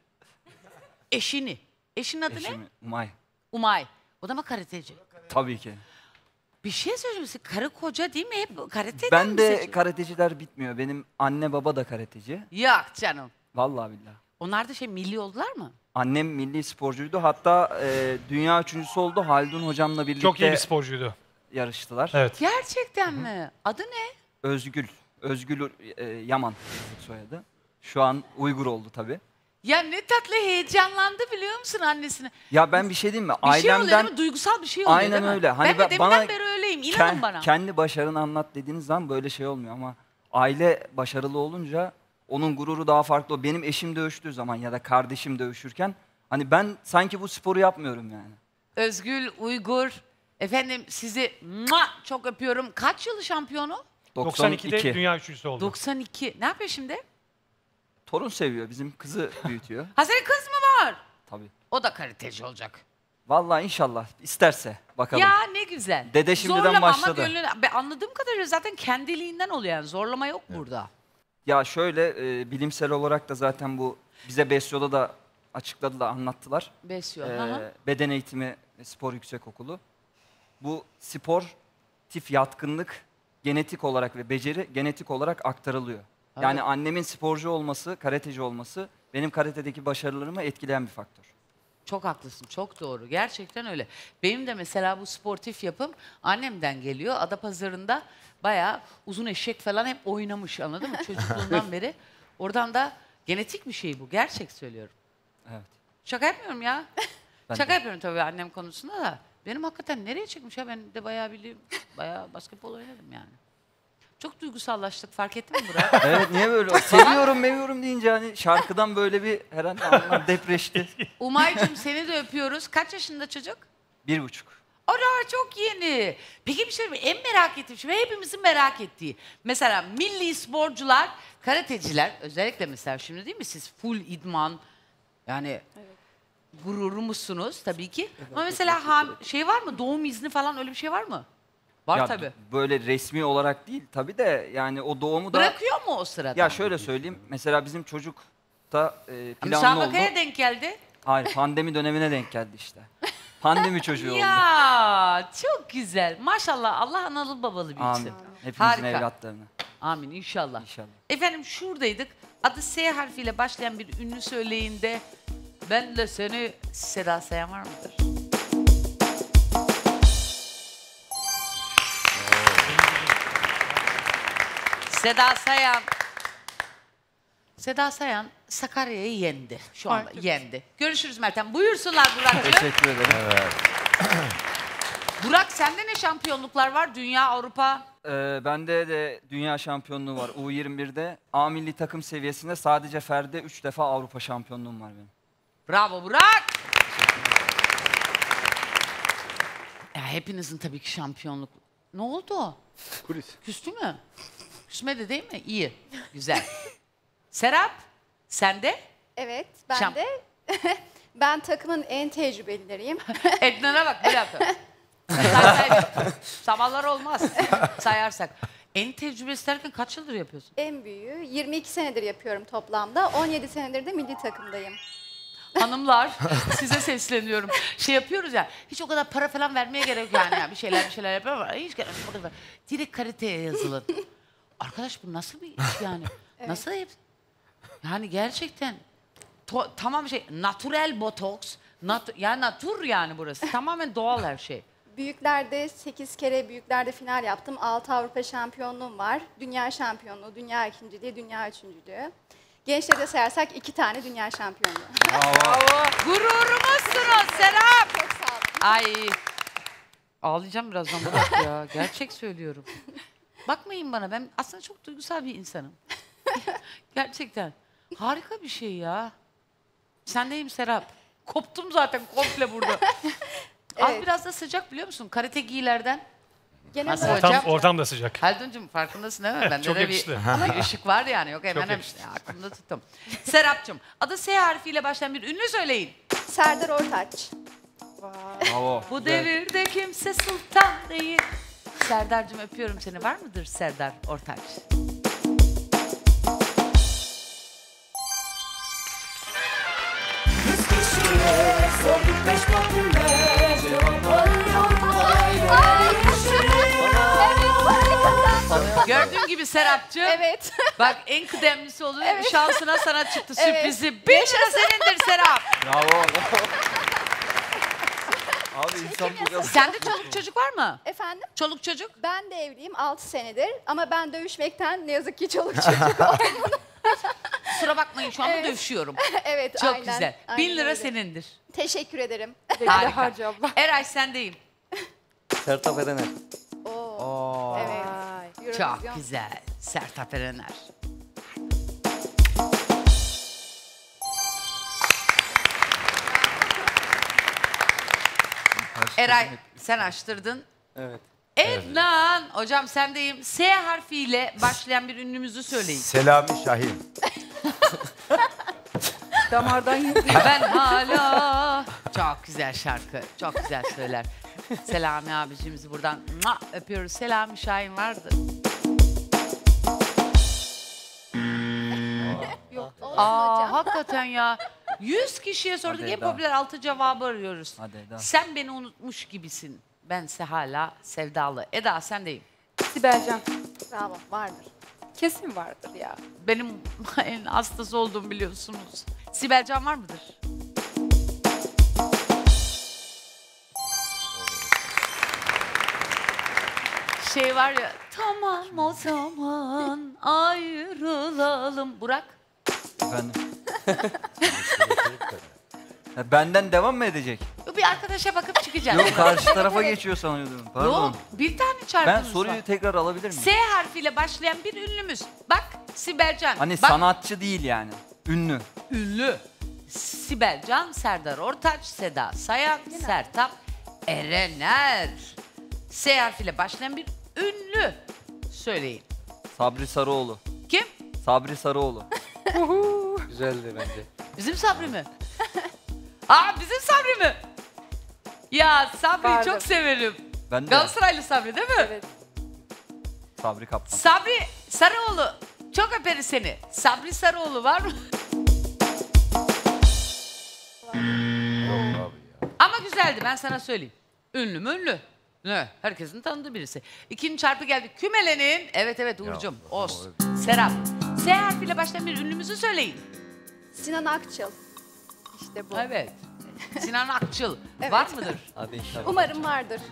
S2: Eşini. Eşinin adı
S7: Eşimi,
S2: ne?
S7: Umay.
S2: Umay. O da mı karateci?
S7: Tabii ki.
S2: Bir şey söyleyeyim misin? Karı koca değil mi? Hep karateden
S7: Ben
S2: mi
S7: de
S2: seçiyor?
S7: karateciler bitmiyor. Benim anne baba da karateci.
S2: Yok canım.
S7: Vallahi billahi.
S2: Onlar da şey milli oldular mı?
S7: Annem milli sporcuydu. Hatta e, dünya üçüncüsü oldu. Haldun hocamla birlikte
S3: Çok iyi bir sporcuydu.
S7: yarıştılar.
S3: Evet.
S2: Gerçekten mi? Adı ne?
S7: Özgül. Özgül e, Yaman soyadı. Şu an Uygur oldu tabii.
S2: Ya ne tatlı heyecanlandı biliyor musun annesine?
S7: Ya ben bir şey diyeyim mi?
S2: Bir şey oluyor
S7: Ailemden
S2: değil mi? Duygusal bir şey oluyor
S7: aynen
S2: değil mi?
S7: öyle. Hani
S2: ben de
S7: ben-
S2: deminden
S7: bana
S2: beri öyleyim. İnanın
S7: Ken-
S2: bana.
S7: Kendi başarını anlat dediğiniz zaman böyle şey olmuyor ama aile başarılı olunca onun gururu daha farklı. Benim eşim dövüştüğü zaman ya da kardeşim dövüşürken hani ben sanki bu sporu yapmıyorum yani.
S2: Özgül, Uygur. Efendim sizi mua, çok öpüyorum. Kaç yılı şampiyonu?
S3: doksan ikide dünya üçüncüsü oldu.
S2: doksan iki. Ne yapıyor şimdi?
S7: Torun seviyor. Bizim kızı büyütüyor.
S2: Ha senin kız mı var?
S7: Tabii.
S2: O da karateci olacak.
S7: Vallahi inşallah isterse bakalım.
S2: Ya ne güzel.
S7: Dede şimdiden
S2: Zorlama
S7: başladı.
S2: ama gönlüne. Ben anladığım kadarıyla zaten kendiliğinden oluyor yani. Zorlama yok burada.
S7: Ya şöyle e, bilimsel olarak da zaten bu bize Besyo'da da açıkladılar, anlattılar.
S2: Besyo.
S7: Ee,
S2: hı hı.
S7: Beden Eğitimi ve Spor Yüksekokulu. Bu sportif yatkınlık genetik olarak ve beceri genetik olarak aktarılıyor.
S2: Evet.
S7: Yani annemin sporcu olması, karateci olması benim karatedeki başarılarımı etkileyen bir faktör.
S2: Çok haklısın, çok doğru. Gerçekten öyle. Benim de mesela bu sportif yapım annemden geliyor. Adapazarı'nda bayağı uzun eşek falan hep oynamış, anladın mı? Çocukluğundan beri. Oradan da genetik bir şey bu. Gerçek söylüyorum.
S7: Evet.
S2: Şaka yapmıyorum ya.
S7: Ben
S2: Şaka
S7: de.
S2: yapıyorum tabii annem konusunda da. Benim hakikaten nereye çıkmış ya? Ben de bayağı bileyim, bayağı basketbol oynadım yani. Çok duygusallaştık, fark ettin mi Burak?
S7: Evet, niye böyle? Seviyorum, meviyorum deyince hani şarkıdan böyle bir herhalde anlam depreşti.
S2: Umay'cığım seni de öpüyoruz. Kaç yaşında çocuk?
S7: Bir buçuk.
S2: O daha çok yeni. Peki bir şey mi? En merak ettiğim şey ve hepimizin merak ettiği. Mesela milli sporcular, karateciler özellikle mesela şimdi değil mi siz full idman yani gururumuzsunuz tabii ki. Ama mesela ham, şey var mı? Doğum izni falan öyle bir şey var mı? Var
S7: Ya
S2: tabii.
S7: böyle resmi olarak değil tabii de yani o doğumu da...
S2: Bırakıyor mu o sırada?
S7: Ya şöyle söyleyeyim, mesela bizim çocuk da e, planlı
S2: Müsabakaya
S7: oldu.
S2: denk geldi.
S7: Hayır, pandemi dönemine denk geldi işte. Pandemi çocuğu oldu.
S2: Ya çok güzel. Maşallah Allah analı babalı büyütsün.
S7: Amin. Hepimizin
S2: Harika.
S7: evlatlarını.
S2: Amin inşallah.
S7: İnşallah.
S2: Efendim şuradaydık. Adı S harfiyle başlayan bir ünlü söyleyin de ben de seni Seda Sayan var mıdır? Seda Sayan. Seda Sayan Sakarya'yı yendi şu anda. Yendi. Görüşürüz Meltem. Buyursunlar Burak'cığım.
S7: Teşekkür ederim.
S2: Burak sende ne şampiyonluklar var? Dünya, Avrupa?
S7: Ee, bende de dünya şampiyonluğu var U yirmi birde. A milli takım seviyesinde sadece Fer'de üç defa Avrupa şampiyonluğum var benim.
S2: Bravo Burak. Ya hepinizin tabii ki şampiyonluk. Ne oldu o?
S6: Kulis.
S2: Küstü mü? Küsmedi değil mi? İyi. Güzel. Serap, sen de?
S10: Evet, ben
S2: Şamp-
S10: de. Ben takımın en tecrübelileriyim.
S2: Ednan'a bak bir dakika. Say, say. Sabahlar olmaz sayarsak. En tecrübesi derken kaç yıldır yapıyorsun?
S10: En büyüğü. yirmi iki senedir yapıyorum toplamda. on yedi senedir de milli takımdayım.
S2: Hanımlar size sesleniyorum. Şey yapıyoruz ya hiç o kadar para falan vermeye gerek yok yani. Ya, bir şeyler bir şeyler yapıyorum ama hiç gerek yok. Direkt karateye yazılın. Arkadaş bu nasıl bir iş yani? Nasıl hep? Yani gerçekten to- tamam şey natürel botoks, nat yani natur yani burası. Tamamen doğal her şey.
S10: Büyüklerde sekiz kere büyüklerde final yaptım. altı Avrupa şampiyonluğum var. Dünya şampiyonluğu, dünya ikinciliği, dünya üçüncülüğü. Gençleri de sayarsak iki tane dünya şampiyonluğu.
S2: Bravo. Gururumuzsunuz Serap.
S10: Çok sağ olun.
S2: Ay. Ağlayacağım birazdan Burak ya. Gerçek söylüyorum. Bakmayın bana ben aslında çok duygusal bir insanım. Gerçekten. Harika bir şey ya. Sendeyim Serap. Koptum zaten komple burada. Az
S10: Evet.
S2: biraz da sıcak biliyor musun? Karate giylerden.
S10: Genel
S2: Nasıl
S10: olarak-
S3: Ortam,
S2: hocam?
S3: ortam da sıcak.
S2: Haldun'cum farkındasın değil mi? Bende
S3: Çok
S2: de
S3: yakıştı.
S2: bir, bir ışık var yani. Yok hemen hemen
S3: yakıştı.
S2: aklımda tuttum. Serap'cığım adı S harfiyle başlayan bir ünlü söyleyin.
S10: Serdar Ortaç.
S7: Bravo.
S2: Bu devirde kimse sultan değil. Serdar'cığım öpüyorum seni. Var mıdır Serdar Ortaç?
S1: Yüz kişiye sorduk beş popüler. Cevap arıyor aileler yarışıyor.
S2: Gördüğün gibi Serap'cığım.
S10: Evet.
S2: Bak en kıdemlisi oldu.
S10: Evet.
S2: Şansına sana çıktı
S10: Evet.
S2: sürprizi. Bir lira senindir Serap.
S7: Bravo. Abi insan bu kadar.
S2: Sende çoluk çocuk var mı?
S10: Efendim?
S2: Çoluk çocuk?
S10: Ben de evliyim altı senedir ama ben dövüşmekten ne yazık ki çoluk çocuk olmadı.
S2: Kusura bakmayın şu anda
S10: Evet.
S2: dövüşüyorum.
S10: Evet,
S2: Çok
S10: aynen.
S2: güzel.
S10: Aynen
S2: Bin lira
S10: öyle.
S2: senindir.
S10: Teşekkür ederim.
S2: Harika.
S5: Harcı abla.
S2: Eray sendeyim.
S11: Sertab Erener.
S10: Oo. Evet.
S2: Çok
S10: Eurovision.
S2: güzel. Sertab Erener. Eray sen açtırdın.
S11: Evet.
S2: Ednan hocam sendeyim. S harfiyle başlayan bir ünlümüzü söyleyin.
S4: Selami Şahin.
S5: Damardan yürüyor.
S2: Ben hala. Çok güzel şarkı. Çok güzel söyler. Selami abicimizi buradan mua öpüyoruz. Selami Şahin vardı.
S10: Yok, olsun
S2: Aa
S10: hocam.
S2: hakikaten ya. yüz kişiye sorduk.
S7: Hadi
S2: En
S7: Eda.
S2: popüler altı cevabı arıyoruz.
S7: Hadi Eda.
S2: Sen beni unutmuş gibisin. Bense hala sevdalı. Eda sendeyim.
S5: Sibelcan.
S10: Bravo, vardır.
S5: Kesin vardır ya.
S2: Benim en hastası olduğumu biliyorsunuz. Sibelcan var mıdır? Şey var ya, tamam o zaman ayrılalım. Burak,
S7: Efendim. Ya benden devam mı edecek?
S2: bir arkadaşa bakıp çıkacağız.
S7: Yok karşı tarafa geçiyor sanıyordum. Pardon.
S2: Yok, bir tane
S7: Ben
S2: çarpımız
S7: soruyu
S2: var.
S7: tekrar alabilir miyim?
S2: S harfiyle başlayan bir ünlümüz. Bak, Sibelcan.
S7: Hani
S2: Bak,
S7: sanatçı değil yani. Ünlü.
S2: ünlü. Sibelcan, Serdar Ortaç, Seda Sayan, Sertab Erener. S harfiyle başlayan bir ünlü. Söyleyin.
S7: Sabri Sarıoğlu.
S2: Kim?
S7: Sabri Sarıoğlu.
S11: Güzeldi bence.
S2: Bizim Sabri mi? Aa bizim Sabri mi? Ya Sabri'yi
S5: Vardı.
S2: çok severim.
S7: Ben de.
S2: Galatasaraylı Sabri değil mi?
S5: Evet.
S7: Sabri Kaptan.
S2: Sabri Sarıoğlu. Çok öperiz seni. Sabri Sarıoğlu var mı? Ama güzeldi ben sana söyleyeyim. Ünlü mü ünlü? Ne? Herkesin tanıdığı birisi. İkinci çarpı geldi. Kümelenin. Evet evet Uğur'cum. Os. Serap. S harfiyle başlayan bir ünlümüzü söyleyin.
S10: Sinan Akçıl. İşte bu.
S2: Evet. Sinan Akçıl.
S10: Evet.
S2: Var mıdır?
S11: Hadi inşallah.
S10: Umarım vardır.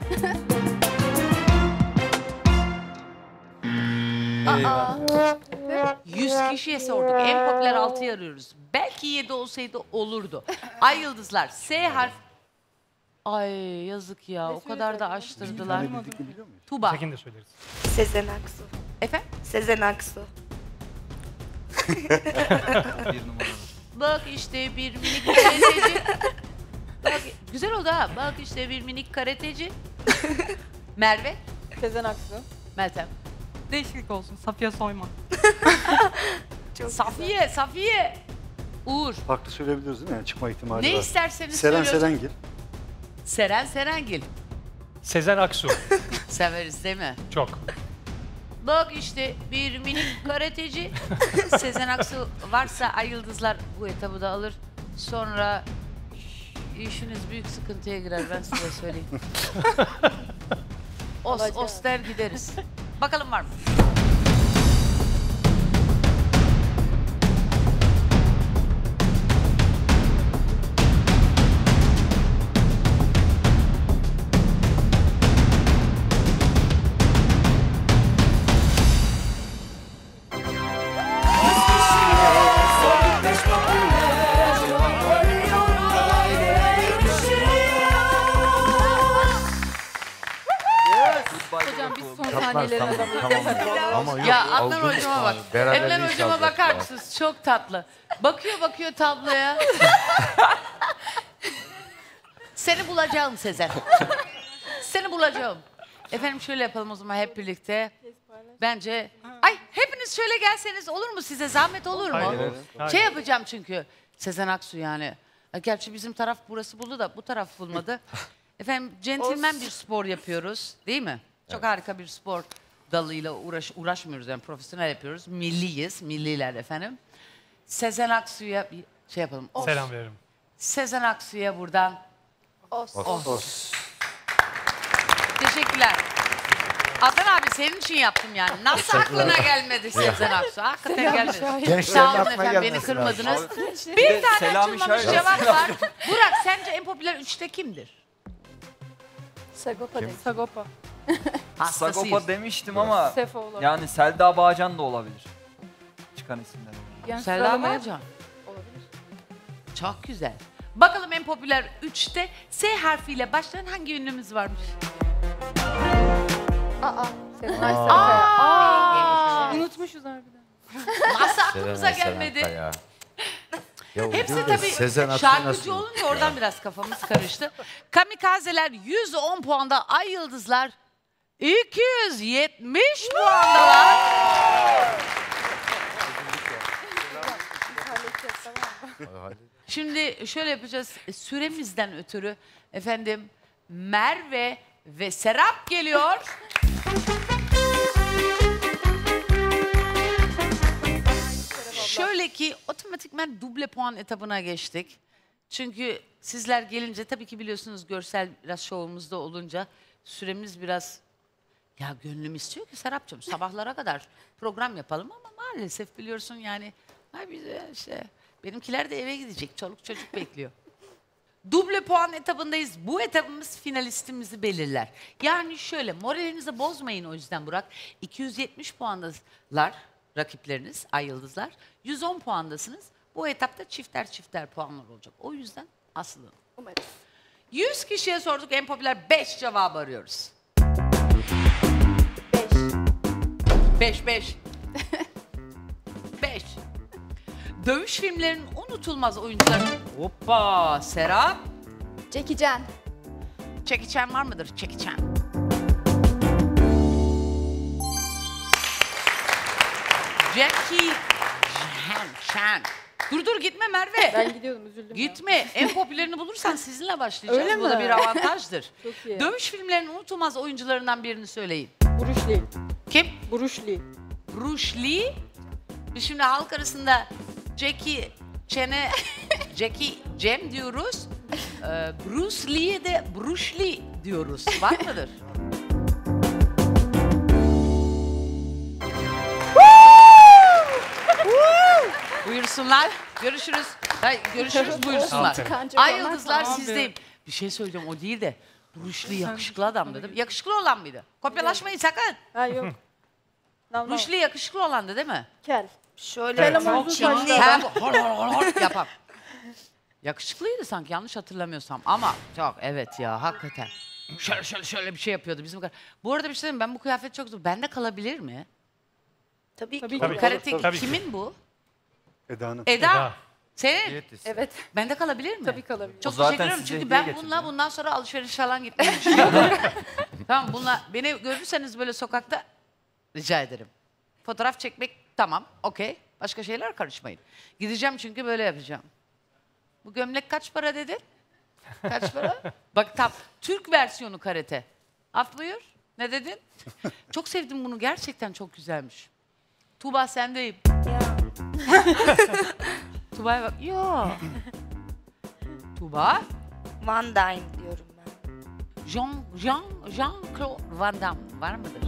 S11: Eyvah.
S2: yüz kişiye sorduk. En popüler altıyı arıyoruz. Belki yedi olsaydı olurdu. Ay yıldızlar. S harf. Ay yazık ya. O kadar da açtırdılar. Tuba.
S3: Tekin de söyleriz.
S9: Sezen Aksu.
S2: Efendim?
S9: Sezen Aksu.
S7: Bir numaralı.
S2: Bak işte bir minik karateci. Bak, güzel oldu ha. Bak işte bir minik karateci. Merve.
S5: Sezen Aksu.
S2: Meltem.
S8: Değişiklik olsun. Safiye Soyman.
S2: Safiye. Safiye. Uğur.
S6: Farklı söyleyebiliriz değil mi? Yani çıkma ihtimali
S2: Ne
S6: var.
S2: isterseniz
S6: Seren
S2: söylüyoruz.
S6: Serengil.
S2: Seren Serengil.
S3: Sezen Aksu.
S2: Severiz değil mi?
S3: Çok.
S2: Bak işte bir minik karateci. Sezen Aksu varsa Ay Yıldızlar bu etabı da alır. Sonra işiniz büyük sıkıntıya girer ben size söyleyeyim. Os,
S10: Olacak.
S2: os der gideriz. Bakalım var mı?
S1: Yüz kişiye sorduk beş popüler. Cevap arıyor aileler yarışıyor.
S5: Hocam biz son
S4: Yapmaz,
S5: saniyelerine
S4: tamam,
S5: bakıyoruz.
S4: tamam. Ama yok,
S2: Ya Adnan
S4: aldınız
S2: hocama bak.
S4: puanı. Beraber
S2: Emren
S4: iş
S2: hocama
S4: alacaklar.
S2: bakar mısınız? Çok tatlı. Bakıyor bakıyor tabloya. Seni bulacağım Sezen. Seni bulacağım. Efendim şöyle yapalım o zaman hep birlikte. Bence... Ay hepiniz şöyle gelseniz olur mu size? Zahmet olur mu?
S3: Hayır, hayır.
S2: Şey yapacağım çünkü. Sezen Aksu yani. Gerçi bizim taraf burası buldu da bu taraf bulmadı. Efendim centilmen bir spor yapıyoruz değil mi? Çok harika bir spor dalıyla uğraş, uğraşmıyoruz yani profesyonel yapıyoruz. Milliyiz, milliler efendim. Sezen Aksu'ya bir şey yapalım. Os.
S3: Selam veririm.
S2: Sezen Aksu'ya buradan
S10: Os.
S2: os. os. Teşekkürler. Adnan abi senin için yaptım yani. Nasıl aklına gelmedi Sezen Aksu? Hakikaten gelmedi.
S4: Gençlerin
S2: Sağ olun
S4: aklına
S2: efendim beni
S4: gelmesi
S2: kırmadınız.
S7: Abi,
S2: Bir tane
S7: Selami
S2: açılmamış
S7: Şahin.
S2: cevap var. Burak sence en popüler üçte kimdir?
S5: Sagopa değil.
S8: Sagopa.
S2: Hastasıyız.
S7: Sagopa demiştim ama
S5: Sefo olabilir.
S7: yani Selda Bağcan da olabilir. Çıkan isimler.
S5: Yani
S2: Selda
S5: sıralama
S2: Bağcan.
S5: olabilir.
S2: Çok güzel. Bakalım en popüler üçte S harfiyle başlayan hangi ünlümüz varmış?
S5: Aa. Serenay
S4: Aa.
S5: Sarıkaya.
S2: Aa!
S5: Unutmuşuz harbiden.
S2: Nasıl aklımıza
S4: Sezen
S2: gelmedi?
S4: Akaya. Ya o
S2: Hepsi
S4: değil de
S2: tabii
S4: Sezen Aksu
S2: şarkıcı
S4: nasıl?
S2: olunca oradan biraz kafamız karıştı. Kamikazeler yüz on puanda, Ay Yıldızlar iki yüz yetmiş puandalar. Şimdi şöyle yapacağız. Süremizden ötürü efendim Merve ve Serap geliyor. Şöyle ki otomatikman duble puan etabına geçtik. Çünkü sizler gelince tabii ki biliyorsunuz görsel biraz şovumuzda olunca süremiz biraz ya gönlüm istiyor ki Serapcığım sabahlara kadar program yapalım ama maalesef biliyorsun yani ha bize işte benimkiler de eve gidecek çoluk çocuk bekliyor. Duble puan etabındayız. Bu etabımız finalistimizi belirler. Yani şöyle moralinizi bozmayın o yüzden Burak. iki yüz yetmiş puandalar rakipleriniz Ay Yıldızlar. yüz on puandasınız. Bu etapta çifter çifter puanlar olacak. O yüzden Aslı.
S10: Umarız.
S2: yüz kişiye sorduk en popüler beş cevabı arıyoruz.
S10: Beş.
S2: beş beş. beş. Dövüş filmlerinin unutulmaz oyuncuları. Hoppa Serap.
S10: Jackie Chan.
S2: Jackie Chan var mıdır? Jackie Chan. Jackie Chan. Chan. Dur dur gitme Merve.
S5: Ben gidiyordum üzüldüm ya.
S2: Gitme. En popülerini bulursan sizinle başlayacağız.
S5: Öyle
S2: Bu da
S5: mi?
S2: bir avantajdır.
S5: Çok iyi.
S2: Dövüş filmlerinin unutulmaz oyuncularından birini söyleyin.
S5: Bruce Lee.
S2: Kim?
S5: Bruce Lee.
S2: Bruce Lee. Biz şimdi halk arasında Jackie Chan'e Jackie Cem diyoruz. Ee, Bruce Lee'ye de Bruce Lee diyoruz. Var mıdır? Buyursunlar. Görüşürüz. Hayır, görüşürüz buyursunlar.
S10: Kancı
S2: Ay
S10: olmaz
S2: Yıldızlar
S8: mı?
S2: sizdeyim. Bir şey söyleyeceğim o değil de Bruce Lee yakışıklı adamdı değil mi? Yakışıklı olan mıydı? Kopyalaşmayın sakın.
S5: Ha yok. No, no.
S2: Bruce Lee yakışıklı olandı değil mi?
S5: Kel.
S9: Şöyle
S5: Evet.
S9: çok
S5: Çok
S9: şimdi.
S5: iyi.
S2: Ha, bu hor hor hor hor yapan. Yakışıklıydı sanki yanlış hatırlamıyorsam ama çok evet ya hakikaten. Şöyle şöyle şöyle bir şey yapıyordu bizim. Bu arada bir şey diyeyim ben bu kıyafet çok zor. Bende kalabilir mi?
S9: Tabii
S5: Tabii
S9: ki.
S5: ki.
S3: Tabii.
S2: Karate
S3: Tabii ki.
S2: kimin bu?
S6: Eda'nın.
S2: Eda.
S3: Eda.
S2: Senin?
S5: Evet.
S2: Bende kalabilir mi?
S5: Tabii kalabilir.
S2: Çok
S7: O zaten
S2: teşekkür ederim
S7: size
S2: çünkü
S7: hediye
S2: ben
S7: getirdi.
S2: bununla bundan sonra alışveriş falan gitmeyi düşünüyorum. Tamam bununla beni görürseniz böyle sokakta rica ederim. Fotoğraf çekmek tamam okey. Başka şeyler karışmayın. Gideceğim çünkü böyle yapacağım. Bu gömlek kaç para dedin? Kaç para? Bak tam Türk versiyonu karate. Af buyur. Ne dedin? Çok sevdim bunu gerçekten çok güzelmiş. Tuğba sendeyim.
S9: Ya.
S2: Tuğba'ya bak. Yo. Tuğba.
S9: Van Dine diyorum ben.
S2: Jean, Jean, Jean-Claude Van Damme var mıdır?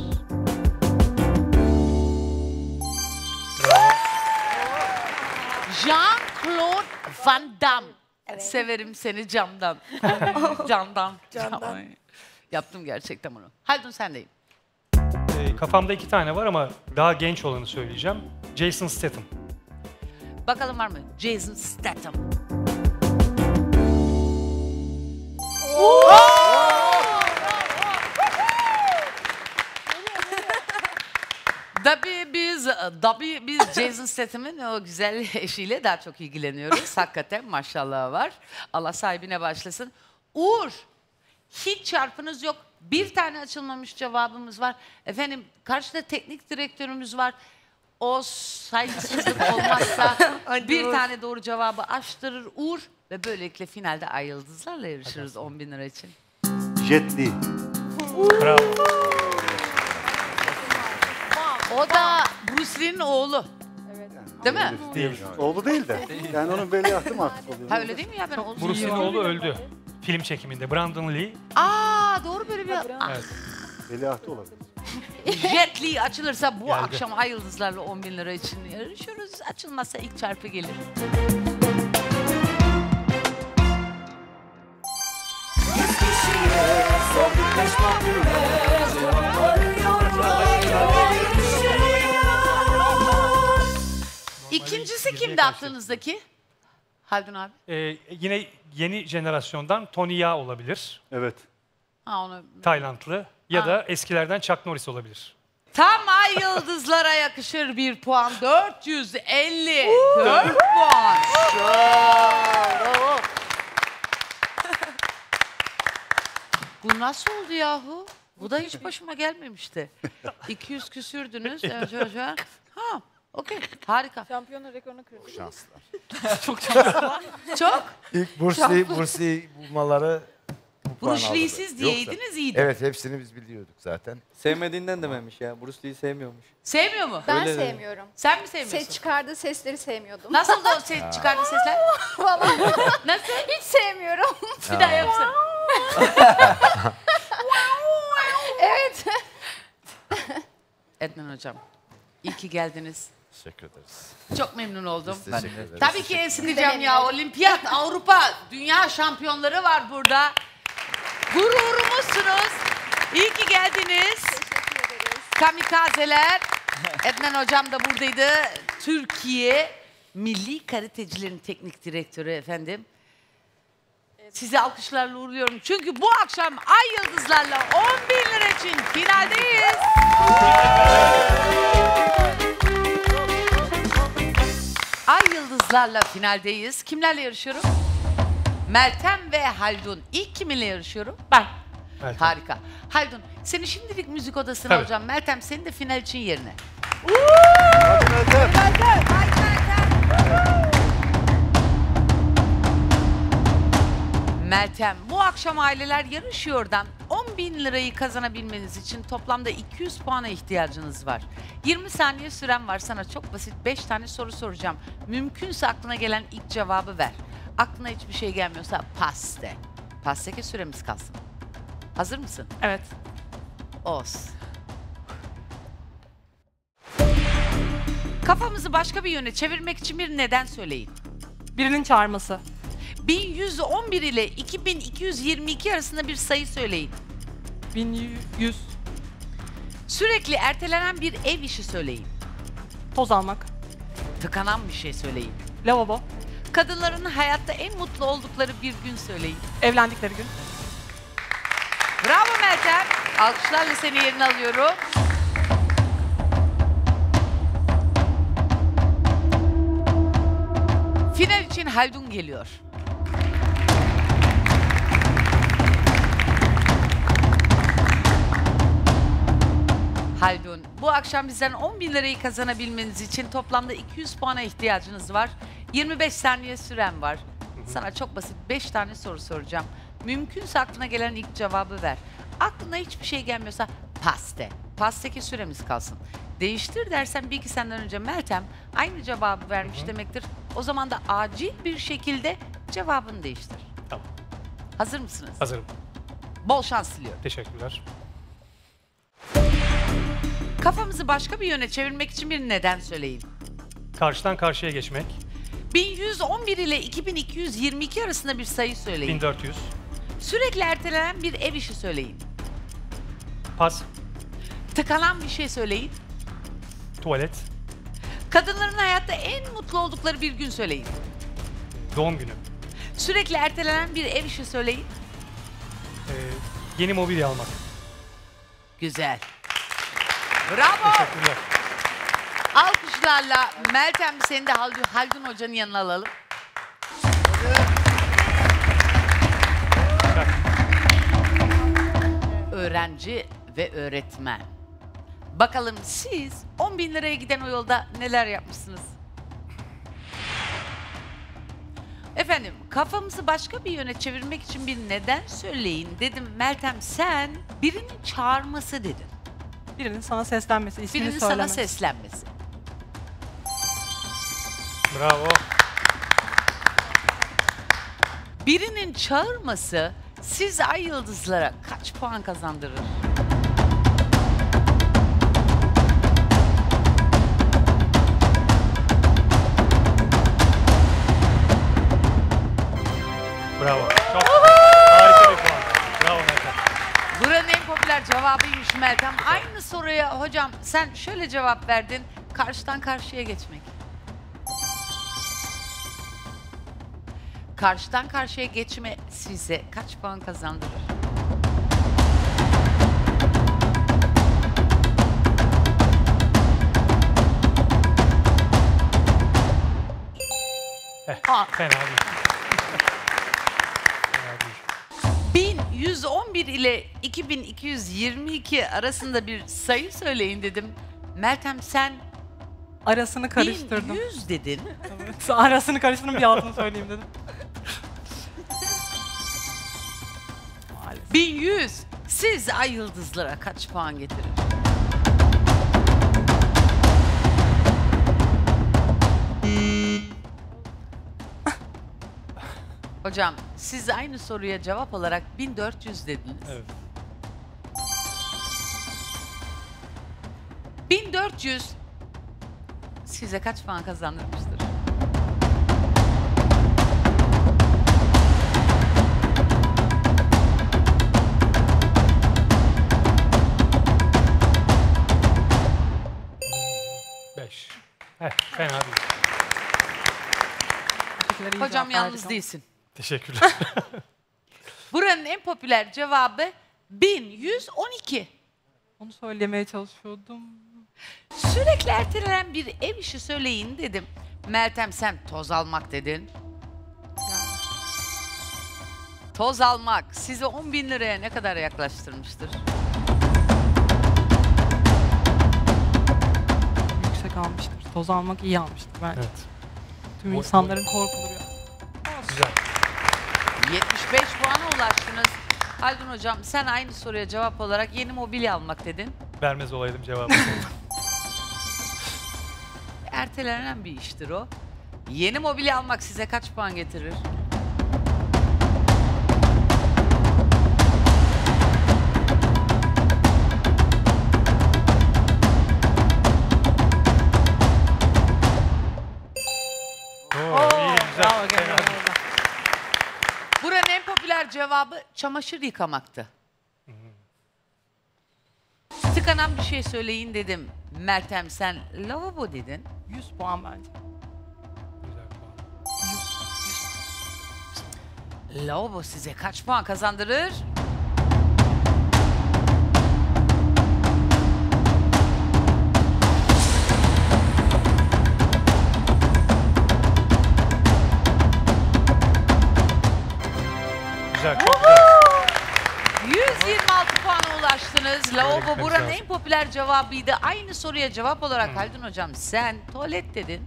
S2: Jean-Claude Van Damme.
S9: Evet.
S2: Severim seni camdan. Candan.
S9: Candan.
S2: Ay, yaptım gerçekten bunu. Haldun sendeyim.
S3: Ee, kafamda iki tane var ama daha genç olanı söyleyeceğim. Jason Statham.
S2: Bakalım var mı? Jason Statham. Tabii biz, tabii biz Jason Statham'ın o güzel eşiyle daha çok ilgileniyoruz. Hakikaten maşallah var. Allah sahibine başlasın. Uğur, Hiç çarpınız yok. Bir tane açılmamış cevabımız var. Efendim karşıda teknik direktörümüz var. O saygısızlık olmazsa bir tane doğru cevabı açtırır Uğur ve böylelikle finalde Ay Yıldızlarla yarışırız on bin lira için.
S6: Jet Li.
S3: Bravo.
S2: O da Bruce Lee'nin oğlu. Değil mi?
S3: Değil.
S6: Oğlu değil de. Yani onun veliahtı mı artık oluyor?
S2: Ha öyle değil mi ya ben oğlu
S3: Bruce Lee'nin
S2: biliyorum.
S3: oğlu öldü. Film çekiminde. Brandon Lee.
S2: Aa doğru böyle bir... Ah,
S3: Evet.
S6: Veliahtı olabilir.
S2: Jet Li açılırsa bu
S3: Geldi.
S2: akşam Ay Yıldızlarla on bin lira için yarışıyoruz. Açılmazsa ilk çarpı gelir.
S1: Yüz kişiye sorduk beş popüler. Cevap arıyorlar, yarışıyor.
S2: İkincisi kimdi aklınızdaki? Haldun abi.
S3: Ee, yine yeni jenerasyondan Tony Jaa olabilir.
S6: Evet.
S2: Ha onu...
S3: Taylandlı. Ya
S2: Ha.
S3: da eskilerden Chuck Norris olabilir.
S2: Tam Ay Yıldızlara yakışır bir puan. dört yüz elli dört puan. Bu nasıl oldu yahu? Bu da hiç başıma gelmemişti. iki yüz küsürdünüz. Evet, evet, evet. Ha, okey. Harika.
S5: Şampiyonlar rekorunu kırdı.
S4: Şanslar.
S2: Çok şanslı. Çok.
S4: İlk Bursa'yı Bursa'yı bulmaları bu puan
S2: Bruce
S4: aldı.
S2: Lee'siz diyeydiniz iyiydi.
S4: Evet hepsini biz biliyorduk zaten.
S11: Sevmediğinden dememiş ya. Bruce Lee'yi sevmiyormuş.
S2: Sevmiyor mu?
S10: Ben
S11: Öyle de.
S10: sevmiyorum.
S2: Sen mi sevmiyorsun?
S10: Ses çıkardığı sesleri sevmiyordum.
S2: Nasıl da o ses çıkardı sesler?
S10: Vallahi
S2: Nasıl?
S10: hiç sevmiyorum.
S2: Bir daha yapsana.
S10: Evet.
S2: Ednan Hocam, iyi ki geldiniz.
S4: Teşekkür ederiz.
S2: Çok memnun oldum.
S4: Biz teşekkür ederiz.
S2: Tabii ki esneyeceğim ya. Olimpiyat, Avrupa, dünya şampiyonları var burada. Gururumuzsunuz. İyi ki geldiniz.
S10: Teşekkür ederiz.
S2: Kamikazeler. Ednan Hocam da buradaydı. Türkiye Milli Karatecilerin Teknik Direktörü efendim. Sizi alkışlarla uğurluyorum. Çünkü bu akşam Ay Yıldızlarla on bin lira için finaldeyiz. Ay Yıldızlarla finaldeyiz. Kimlerle yarışıyorum? Meltem ve Haldun. İlk kiminle yarışıyorum? Ben.
S3: Meltem.
S2: Harika. Haldun, seni şimdilik müzik odasına
S3: Tabii.
S2: alacağım. Meltem, seni de final için yerine.
S6: Hadi Meltem.
S2: Meltem, bu akşam aileler yarışıyordan on bin lirayı kazanabilmeniz için toplamda iki yüz puana ihtiyacınız var. yirmi saniye süren var, sana çok basit beş tane soru soracağım. Mümkünse aklına gelen ilk cevabı ver. Aklına hiçbir şey gelmiyorsa pas de. Pastaki süremiz kalsın. Hazır mısın?
S8: Evet.
S2: Olsun. Kafamızı başka bir yöne çevirmek için bir neden söyleyin.
S8: Birinin çağırması.
S2: bin yüz on bir ile iki bin iki yüz yirmi iki arasında bir sayı söyleyin.
S8: bin yüz.
S2: Sürekli ertelenen bir ev işi söyleyin.
S8: Toz almak.
S2: Tıkanan bir şey söyleyin.
S8: Lavabo.
S2: Kadınların hayatta en mutlu oldukları bir gün söyleyin.
S8: Evlendikleri gün.
S2: Bravo Meltem. Alkışlarla seni yerine alıyorum. Final için Haldun geliyor. Haldun, bu akşam bizden on bin lirayı kazanabilmeniz için toplamda iki yüz puana ihtiyacınız var. yirmi beş saniye süren var. Sana çok basit beş tane soru soracağım. Mümkünse aklına gelen ilk cevabı ver. Aklına hiçbir şey gelmiyorsa pas de. Pastaki süremiz kalsın. Değiştir dersen bir ki senden önce Meltem aynı cevabı vermiş demektir. O zaman da acil bir şekilde cevabını değiştir.
S3: Tamam.
S2: Hazır mısınız?
S3: Hazırım.
S2: Bol şans diliyorum.
S3: Teşekkürler.
S2: Kafamızı başka bir yöne çevirmek için bir neden söyleyin.
S3: Karşıdan karşıya geçmek.
S2: bin yüz on bir ile iki bin iki yüz yirmi iki arasında bir sayı söyleyin.
S3: bin dört yüz.
S2: Sürekli ertelenen bir ev işi söyleyin.
S3: Pas.
S2: Tıkanan bir şey söyleyin.
S3: Tuvalet.
S2: Kadınların hayatta en mutlu oldukları bir gün söyleyin.
S3: Doğum günü.
S2: Sürekli ertelenen bir ev işi söyleyin.
S3: Ee, yeni mobilya almak.
S2: Güzel. Bravo.
S3: Teşekkürler.
S2: Alkışlarla Meltem, seni de Haldun, Haldun Hoca'nın yanına alalım. öğrenci ve öğretmen. Bakalım siz on bin liraya giden o yolda neler yapmışsınız? Efendim, kafamızı başka bir yöne çevirmek için bir neden söyleyin dedim. Meltem, sen birinin çağırması dedin.
S8: Birinin sana seslenmesi, ismini
S2: Birinin
S8: söylemesi.
S2: sana seslenmesi.
S3: Bravo.
S2: Birinin çağırması siz ay yıldızlara kaç puan kazandırır?
S3: Bravo. Çok harika bir puan. Bravo Meltem.
S2: Buranın en popüler cevabıymış Meltem. Aynı soruya hocam sen şöyle cevap verdin. Karşıdan karşıya geçmek. Karşıdan karşıya geçme size kaç puan kazandırır?
S3: Eh,
S2: Aa.
S3: fena değil. Fena değil.
S2: bin yüz on bir ile iki bin iki yüz yirmi iki arasında bir sayı söyleyin dedim. Meltem sen
S8: Arasını karıştırdım.
S2: bin yüz dedin.
S8: Evet, arasını karıştırdım, bir altını söyleyeyim dedim. Maalesef.
S2: bin yüz. Siz ay yıldızlara kaç puan getirir? Hocam siz aynı soruya cevap olarak bin dört yüz dediniz.
S3: Evet.
S2: bin dört yüz size kaç puan kazandırmıştır?
S3: Beş. Heh, fena değil.
S8: Teşekkürler, iyi
S2: Hocam
S8: cevap
S2: yalnız
S8: verdik ama.
S2: değilsin.
S3: Teşekkürler.
S2: Buranın en popüler cevabı bin yüz on iki.
S8: Onu söylemeye çalışıyordum.
S2: Sürekli ertelenen bir ev işi söyleyin dedim. Meltem sen toz almak dedin. Toz almak sizi on bin liraya ne kadar yaklaştırmıştır?
S8: Yüksek almıştır. Toz almak iyi almıştır bence.
S3: Evet.
S8: Tüm
S3: Boy-
S8: insanların korkulu rüyası.
S3: Güzel.
S2: yetmiş beş puana ulaştınız. Haldun hocam sen aynı soruya cevap olarak yeni mobilya almak dedin.
S3: Vermez olaydım cevabı.
S2: Ertelenen bir iştir o. Yeni mobilya almak size kaç puan getirir?
S3: Oo, iyi, güzel.
S8: Bravo,
S3: Fena
S8: gel,
S3: değil.
S8: gel.
S2: Buranın en popüler cevabı çamaşır yıkamaktı. Tıkanan bir şey söyleyin dedim. Meltem sen lavabo dedin.
S8: yüz puan bence.
S3: Güzel puan.
S2: Lavabo size kaç puan kazandırır?
S3: Güzel, çok güzel.
S2: yüz yirmi altı puana ulaştınız. Lavabo
S3: gitmemiz
S2: buranın
S3: lazım.
S2: en popüler cevabıydı. Aynı soruya cevap olarak Haldun hocam sen tuvalet dedin.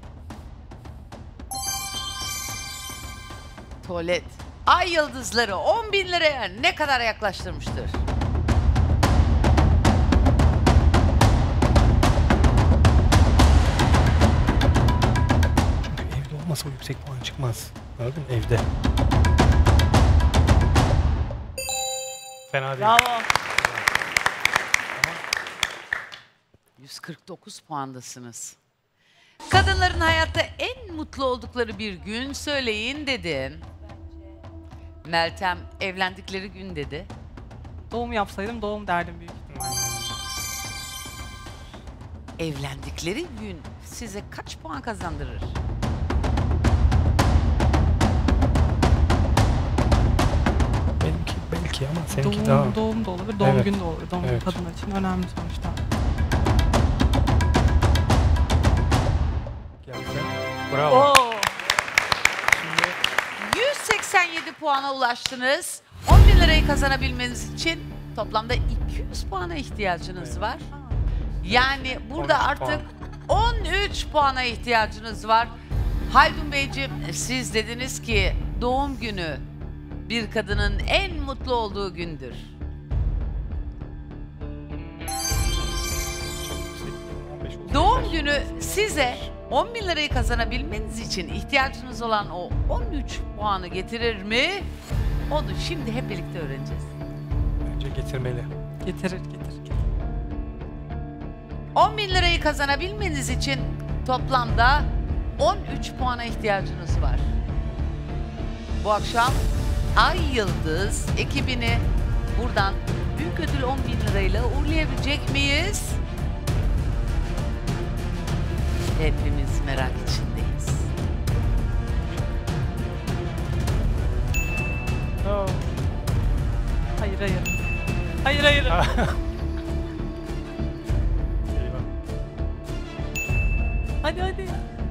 S2: Tuvalet. Ay yıldızları on bin liraya ne kadar yaklaştırmıştır?
S3: Çünkü evde olmasa o yüksek puan çıkmaz. Anladın mı? Evde. Fena değil.
S8: Bravo.
S2: yüz kırk dokuz puandasınız. Kadınların hayatta en mutlu oldukları bir gün söyleyin dedim. Meltem evlendikleri gün dedi.
S8: Doğum yapsaydım doğum derdim büyük ihtimalle.
S2: Evlendikleri gün size kaç puan kazandırır?
S3: Benimki belki ama seninki
S8: Doğum,
S3: daha...
S8: doğum da olabilir, doğum
S3: Evet.
S8: günü de olabilir. Doğum günü
S3: Evet.
S8: kadınlar için önemli sonuçta.
S3: Gerçekten. Bravo.
S8: Oo.
S2: yüz seksen yedi puana ulaştınız. on bin lirayı kazanabilmeniz için toplamda iki iki yüz puana ihtiyacınız var. Yani burada
S3: on üç
S2: artık on üç puana ihtiyacınız var. Haldun Beyciğim, siz dediniz ki doğum günü bir kadının en mutlu olduğu gündür. Doğum günü size on bin lirayı kazanabilmeniz için ihtiyacınız olan o on üç puanı getirir mi? Onu şimdi hep birlikte öğreneceğiz.
S3: Bence getirmeli.
S8: Getirir, getirir.
S2: on bin lirayı kazanabilmeniz için toplamda on üç puana ihtiyacınız var. Bu akşam Ay Yıldız ekibini buradan büyük ödül on bin lirayla uğurlayabilecek miyiz? Hepimiz merak içindeyiz.
S8: Oh. Hayır, hayır. Hayır, hayır.
S3: Eyvah.
S8: Hadi, hadi.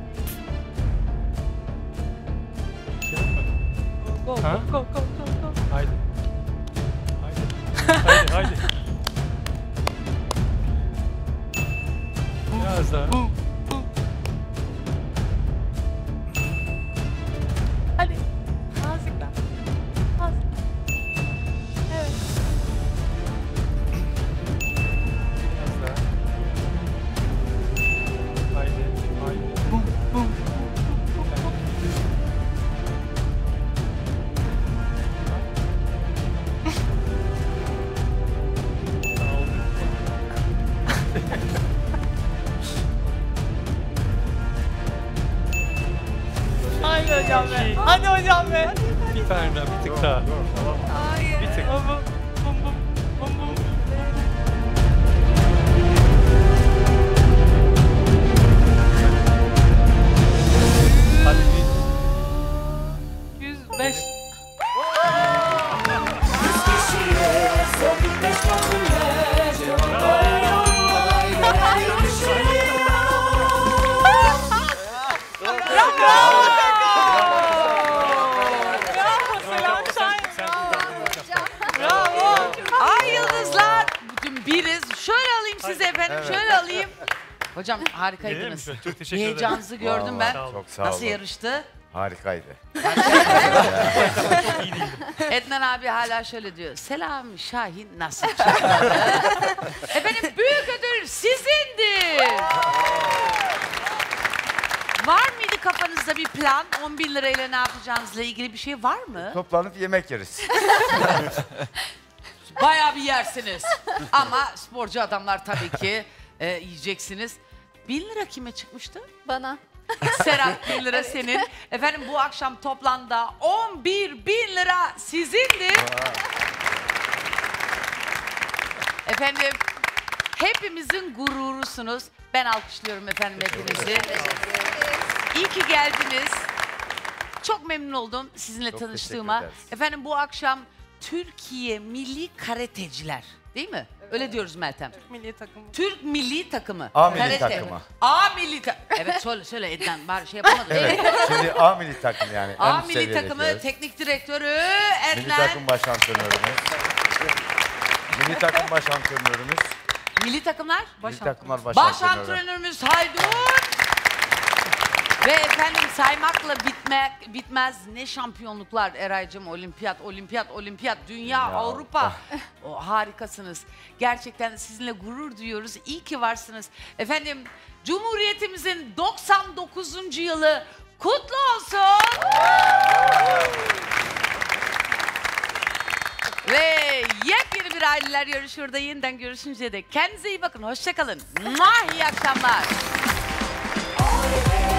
S8: Go, go,
S3: Ha?
S8: go, go, go, go.
S3: Haydi. Haydi. Haydi, haydi. Biraz daha.
S8: Hadi. Nazikten. Nazik. Evet.
S3: Biraz daha. Haydi, haydi.
S8: Bum, bum.
S3: Sağ ol.
S8: Haydi hocam be. Hadi hocam be.
S3: Bir tane daha, bir tık daha. Bir tık.
S8: Bum, bum, bum, bum, bum, bum.
S3: Hadi bir.
S8: yüz beş.
S1: Yüz kişiye sorduk beş formüller. Cevapları yorumlar yarışıyor.
S8: Bravo Selam Şahin. Bravo.
S2: Ay Yıldızlar, bütün biriz. Şöyle alayım sizi efendim,
S4: Evet.
S2: şöyle alayım. Hocam
S3: Gelelim mi
S2: harikaydınız.
S3: şöyle? Çok teşekkür ederim.
S2: Heyecanınızı gördüm ben.
S3: Sağ olun.
S4: Çok sağ
S2: Nasıl
S4: olun.
S2: yarıştı?
S4: Harikaydı.
S3: İyi değildim.
S2: Ednan abi hala şöyle diyor. Selam Şahin nasıl çıkmadı? Efendim büyük ödül sizindir. Var mıydı kafanızda bir plan? on bin lirayla ne yapacağınızla ilgili bir şey var mı?
S4: Toplanıp yemek yeriz.
S2: Bayağı bir yersiniz. Ama sporcu adamlar tabii ki e, yiyeceksiniz. Bin lira kime çıkmıştı?
S10: Bana.
S2: Serap bin lira senin. Efendim bu akşam toplamda on bir bin lira sizindir. Efendim hepimizin gururusunuz. Ben alkışlıyorum efendim hepinizi. İyi ki geldiniz. Çok memnun oldum sizinle
S4: Çok
S2: tanıştığıma.
S4: teşekkür ederiz.
S2: Efendim bu akşam Türkiye Milli Karateciler, değil mi? Öyle diyoruz Meltem.
S8: Milli takımı.
S2: Türk Milli Takımı.
S4: A milli
S2: Karate.
S4: takımı.
S2: A milli takımı. Evet söyle söyle Ednan bari şey yapamadı değil
S4: Evet.
S2: mi?
S4: Şimdi A milli takım yani.
S2: A
S4: en
S2: milli
S4: seviyede
S2: takımı
S4: yapıyoruz.
S2: teknik direktörü
S4: Milli
S2: Ednan.
S4: takım baş antrenörümüz. Milli takım baş antrenörümüz.
S2: Milli takımlar?
S4: Milli takımlar baş,
S2: Baş
S4: antrenörü.
S2: antrenörümüz Haldun. Ve efendim saymakla bitme, bitmez ne şampiyonluklar Eraycığım, olimpiyat, olimpiyat, olimpiyat, dünya,
S4: Ya
S2: Avrupa. O, harikasınız. Gerçekten sizinle gurur duyuyoruz. İyi ki varsınız. Efendim Cumhuriyetimizin doksan dokuzuncu yılı kutlu olsun. Ve yepyeni bir aileler yarışıyorda yeniden görüşünceye dek kendinize iyi bakın. Hoşça kalın. Muah, iyi akşamlar.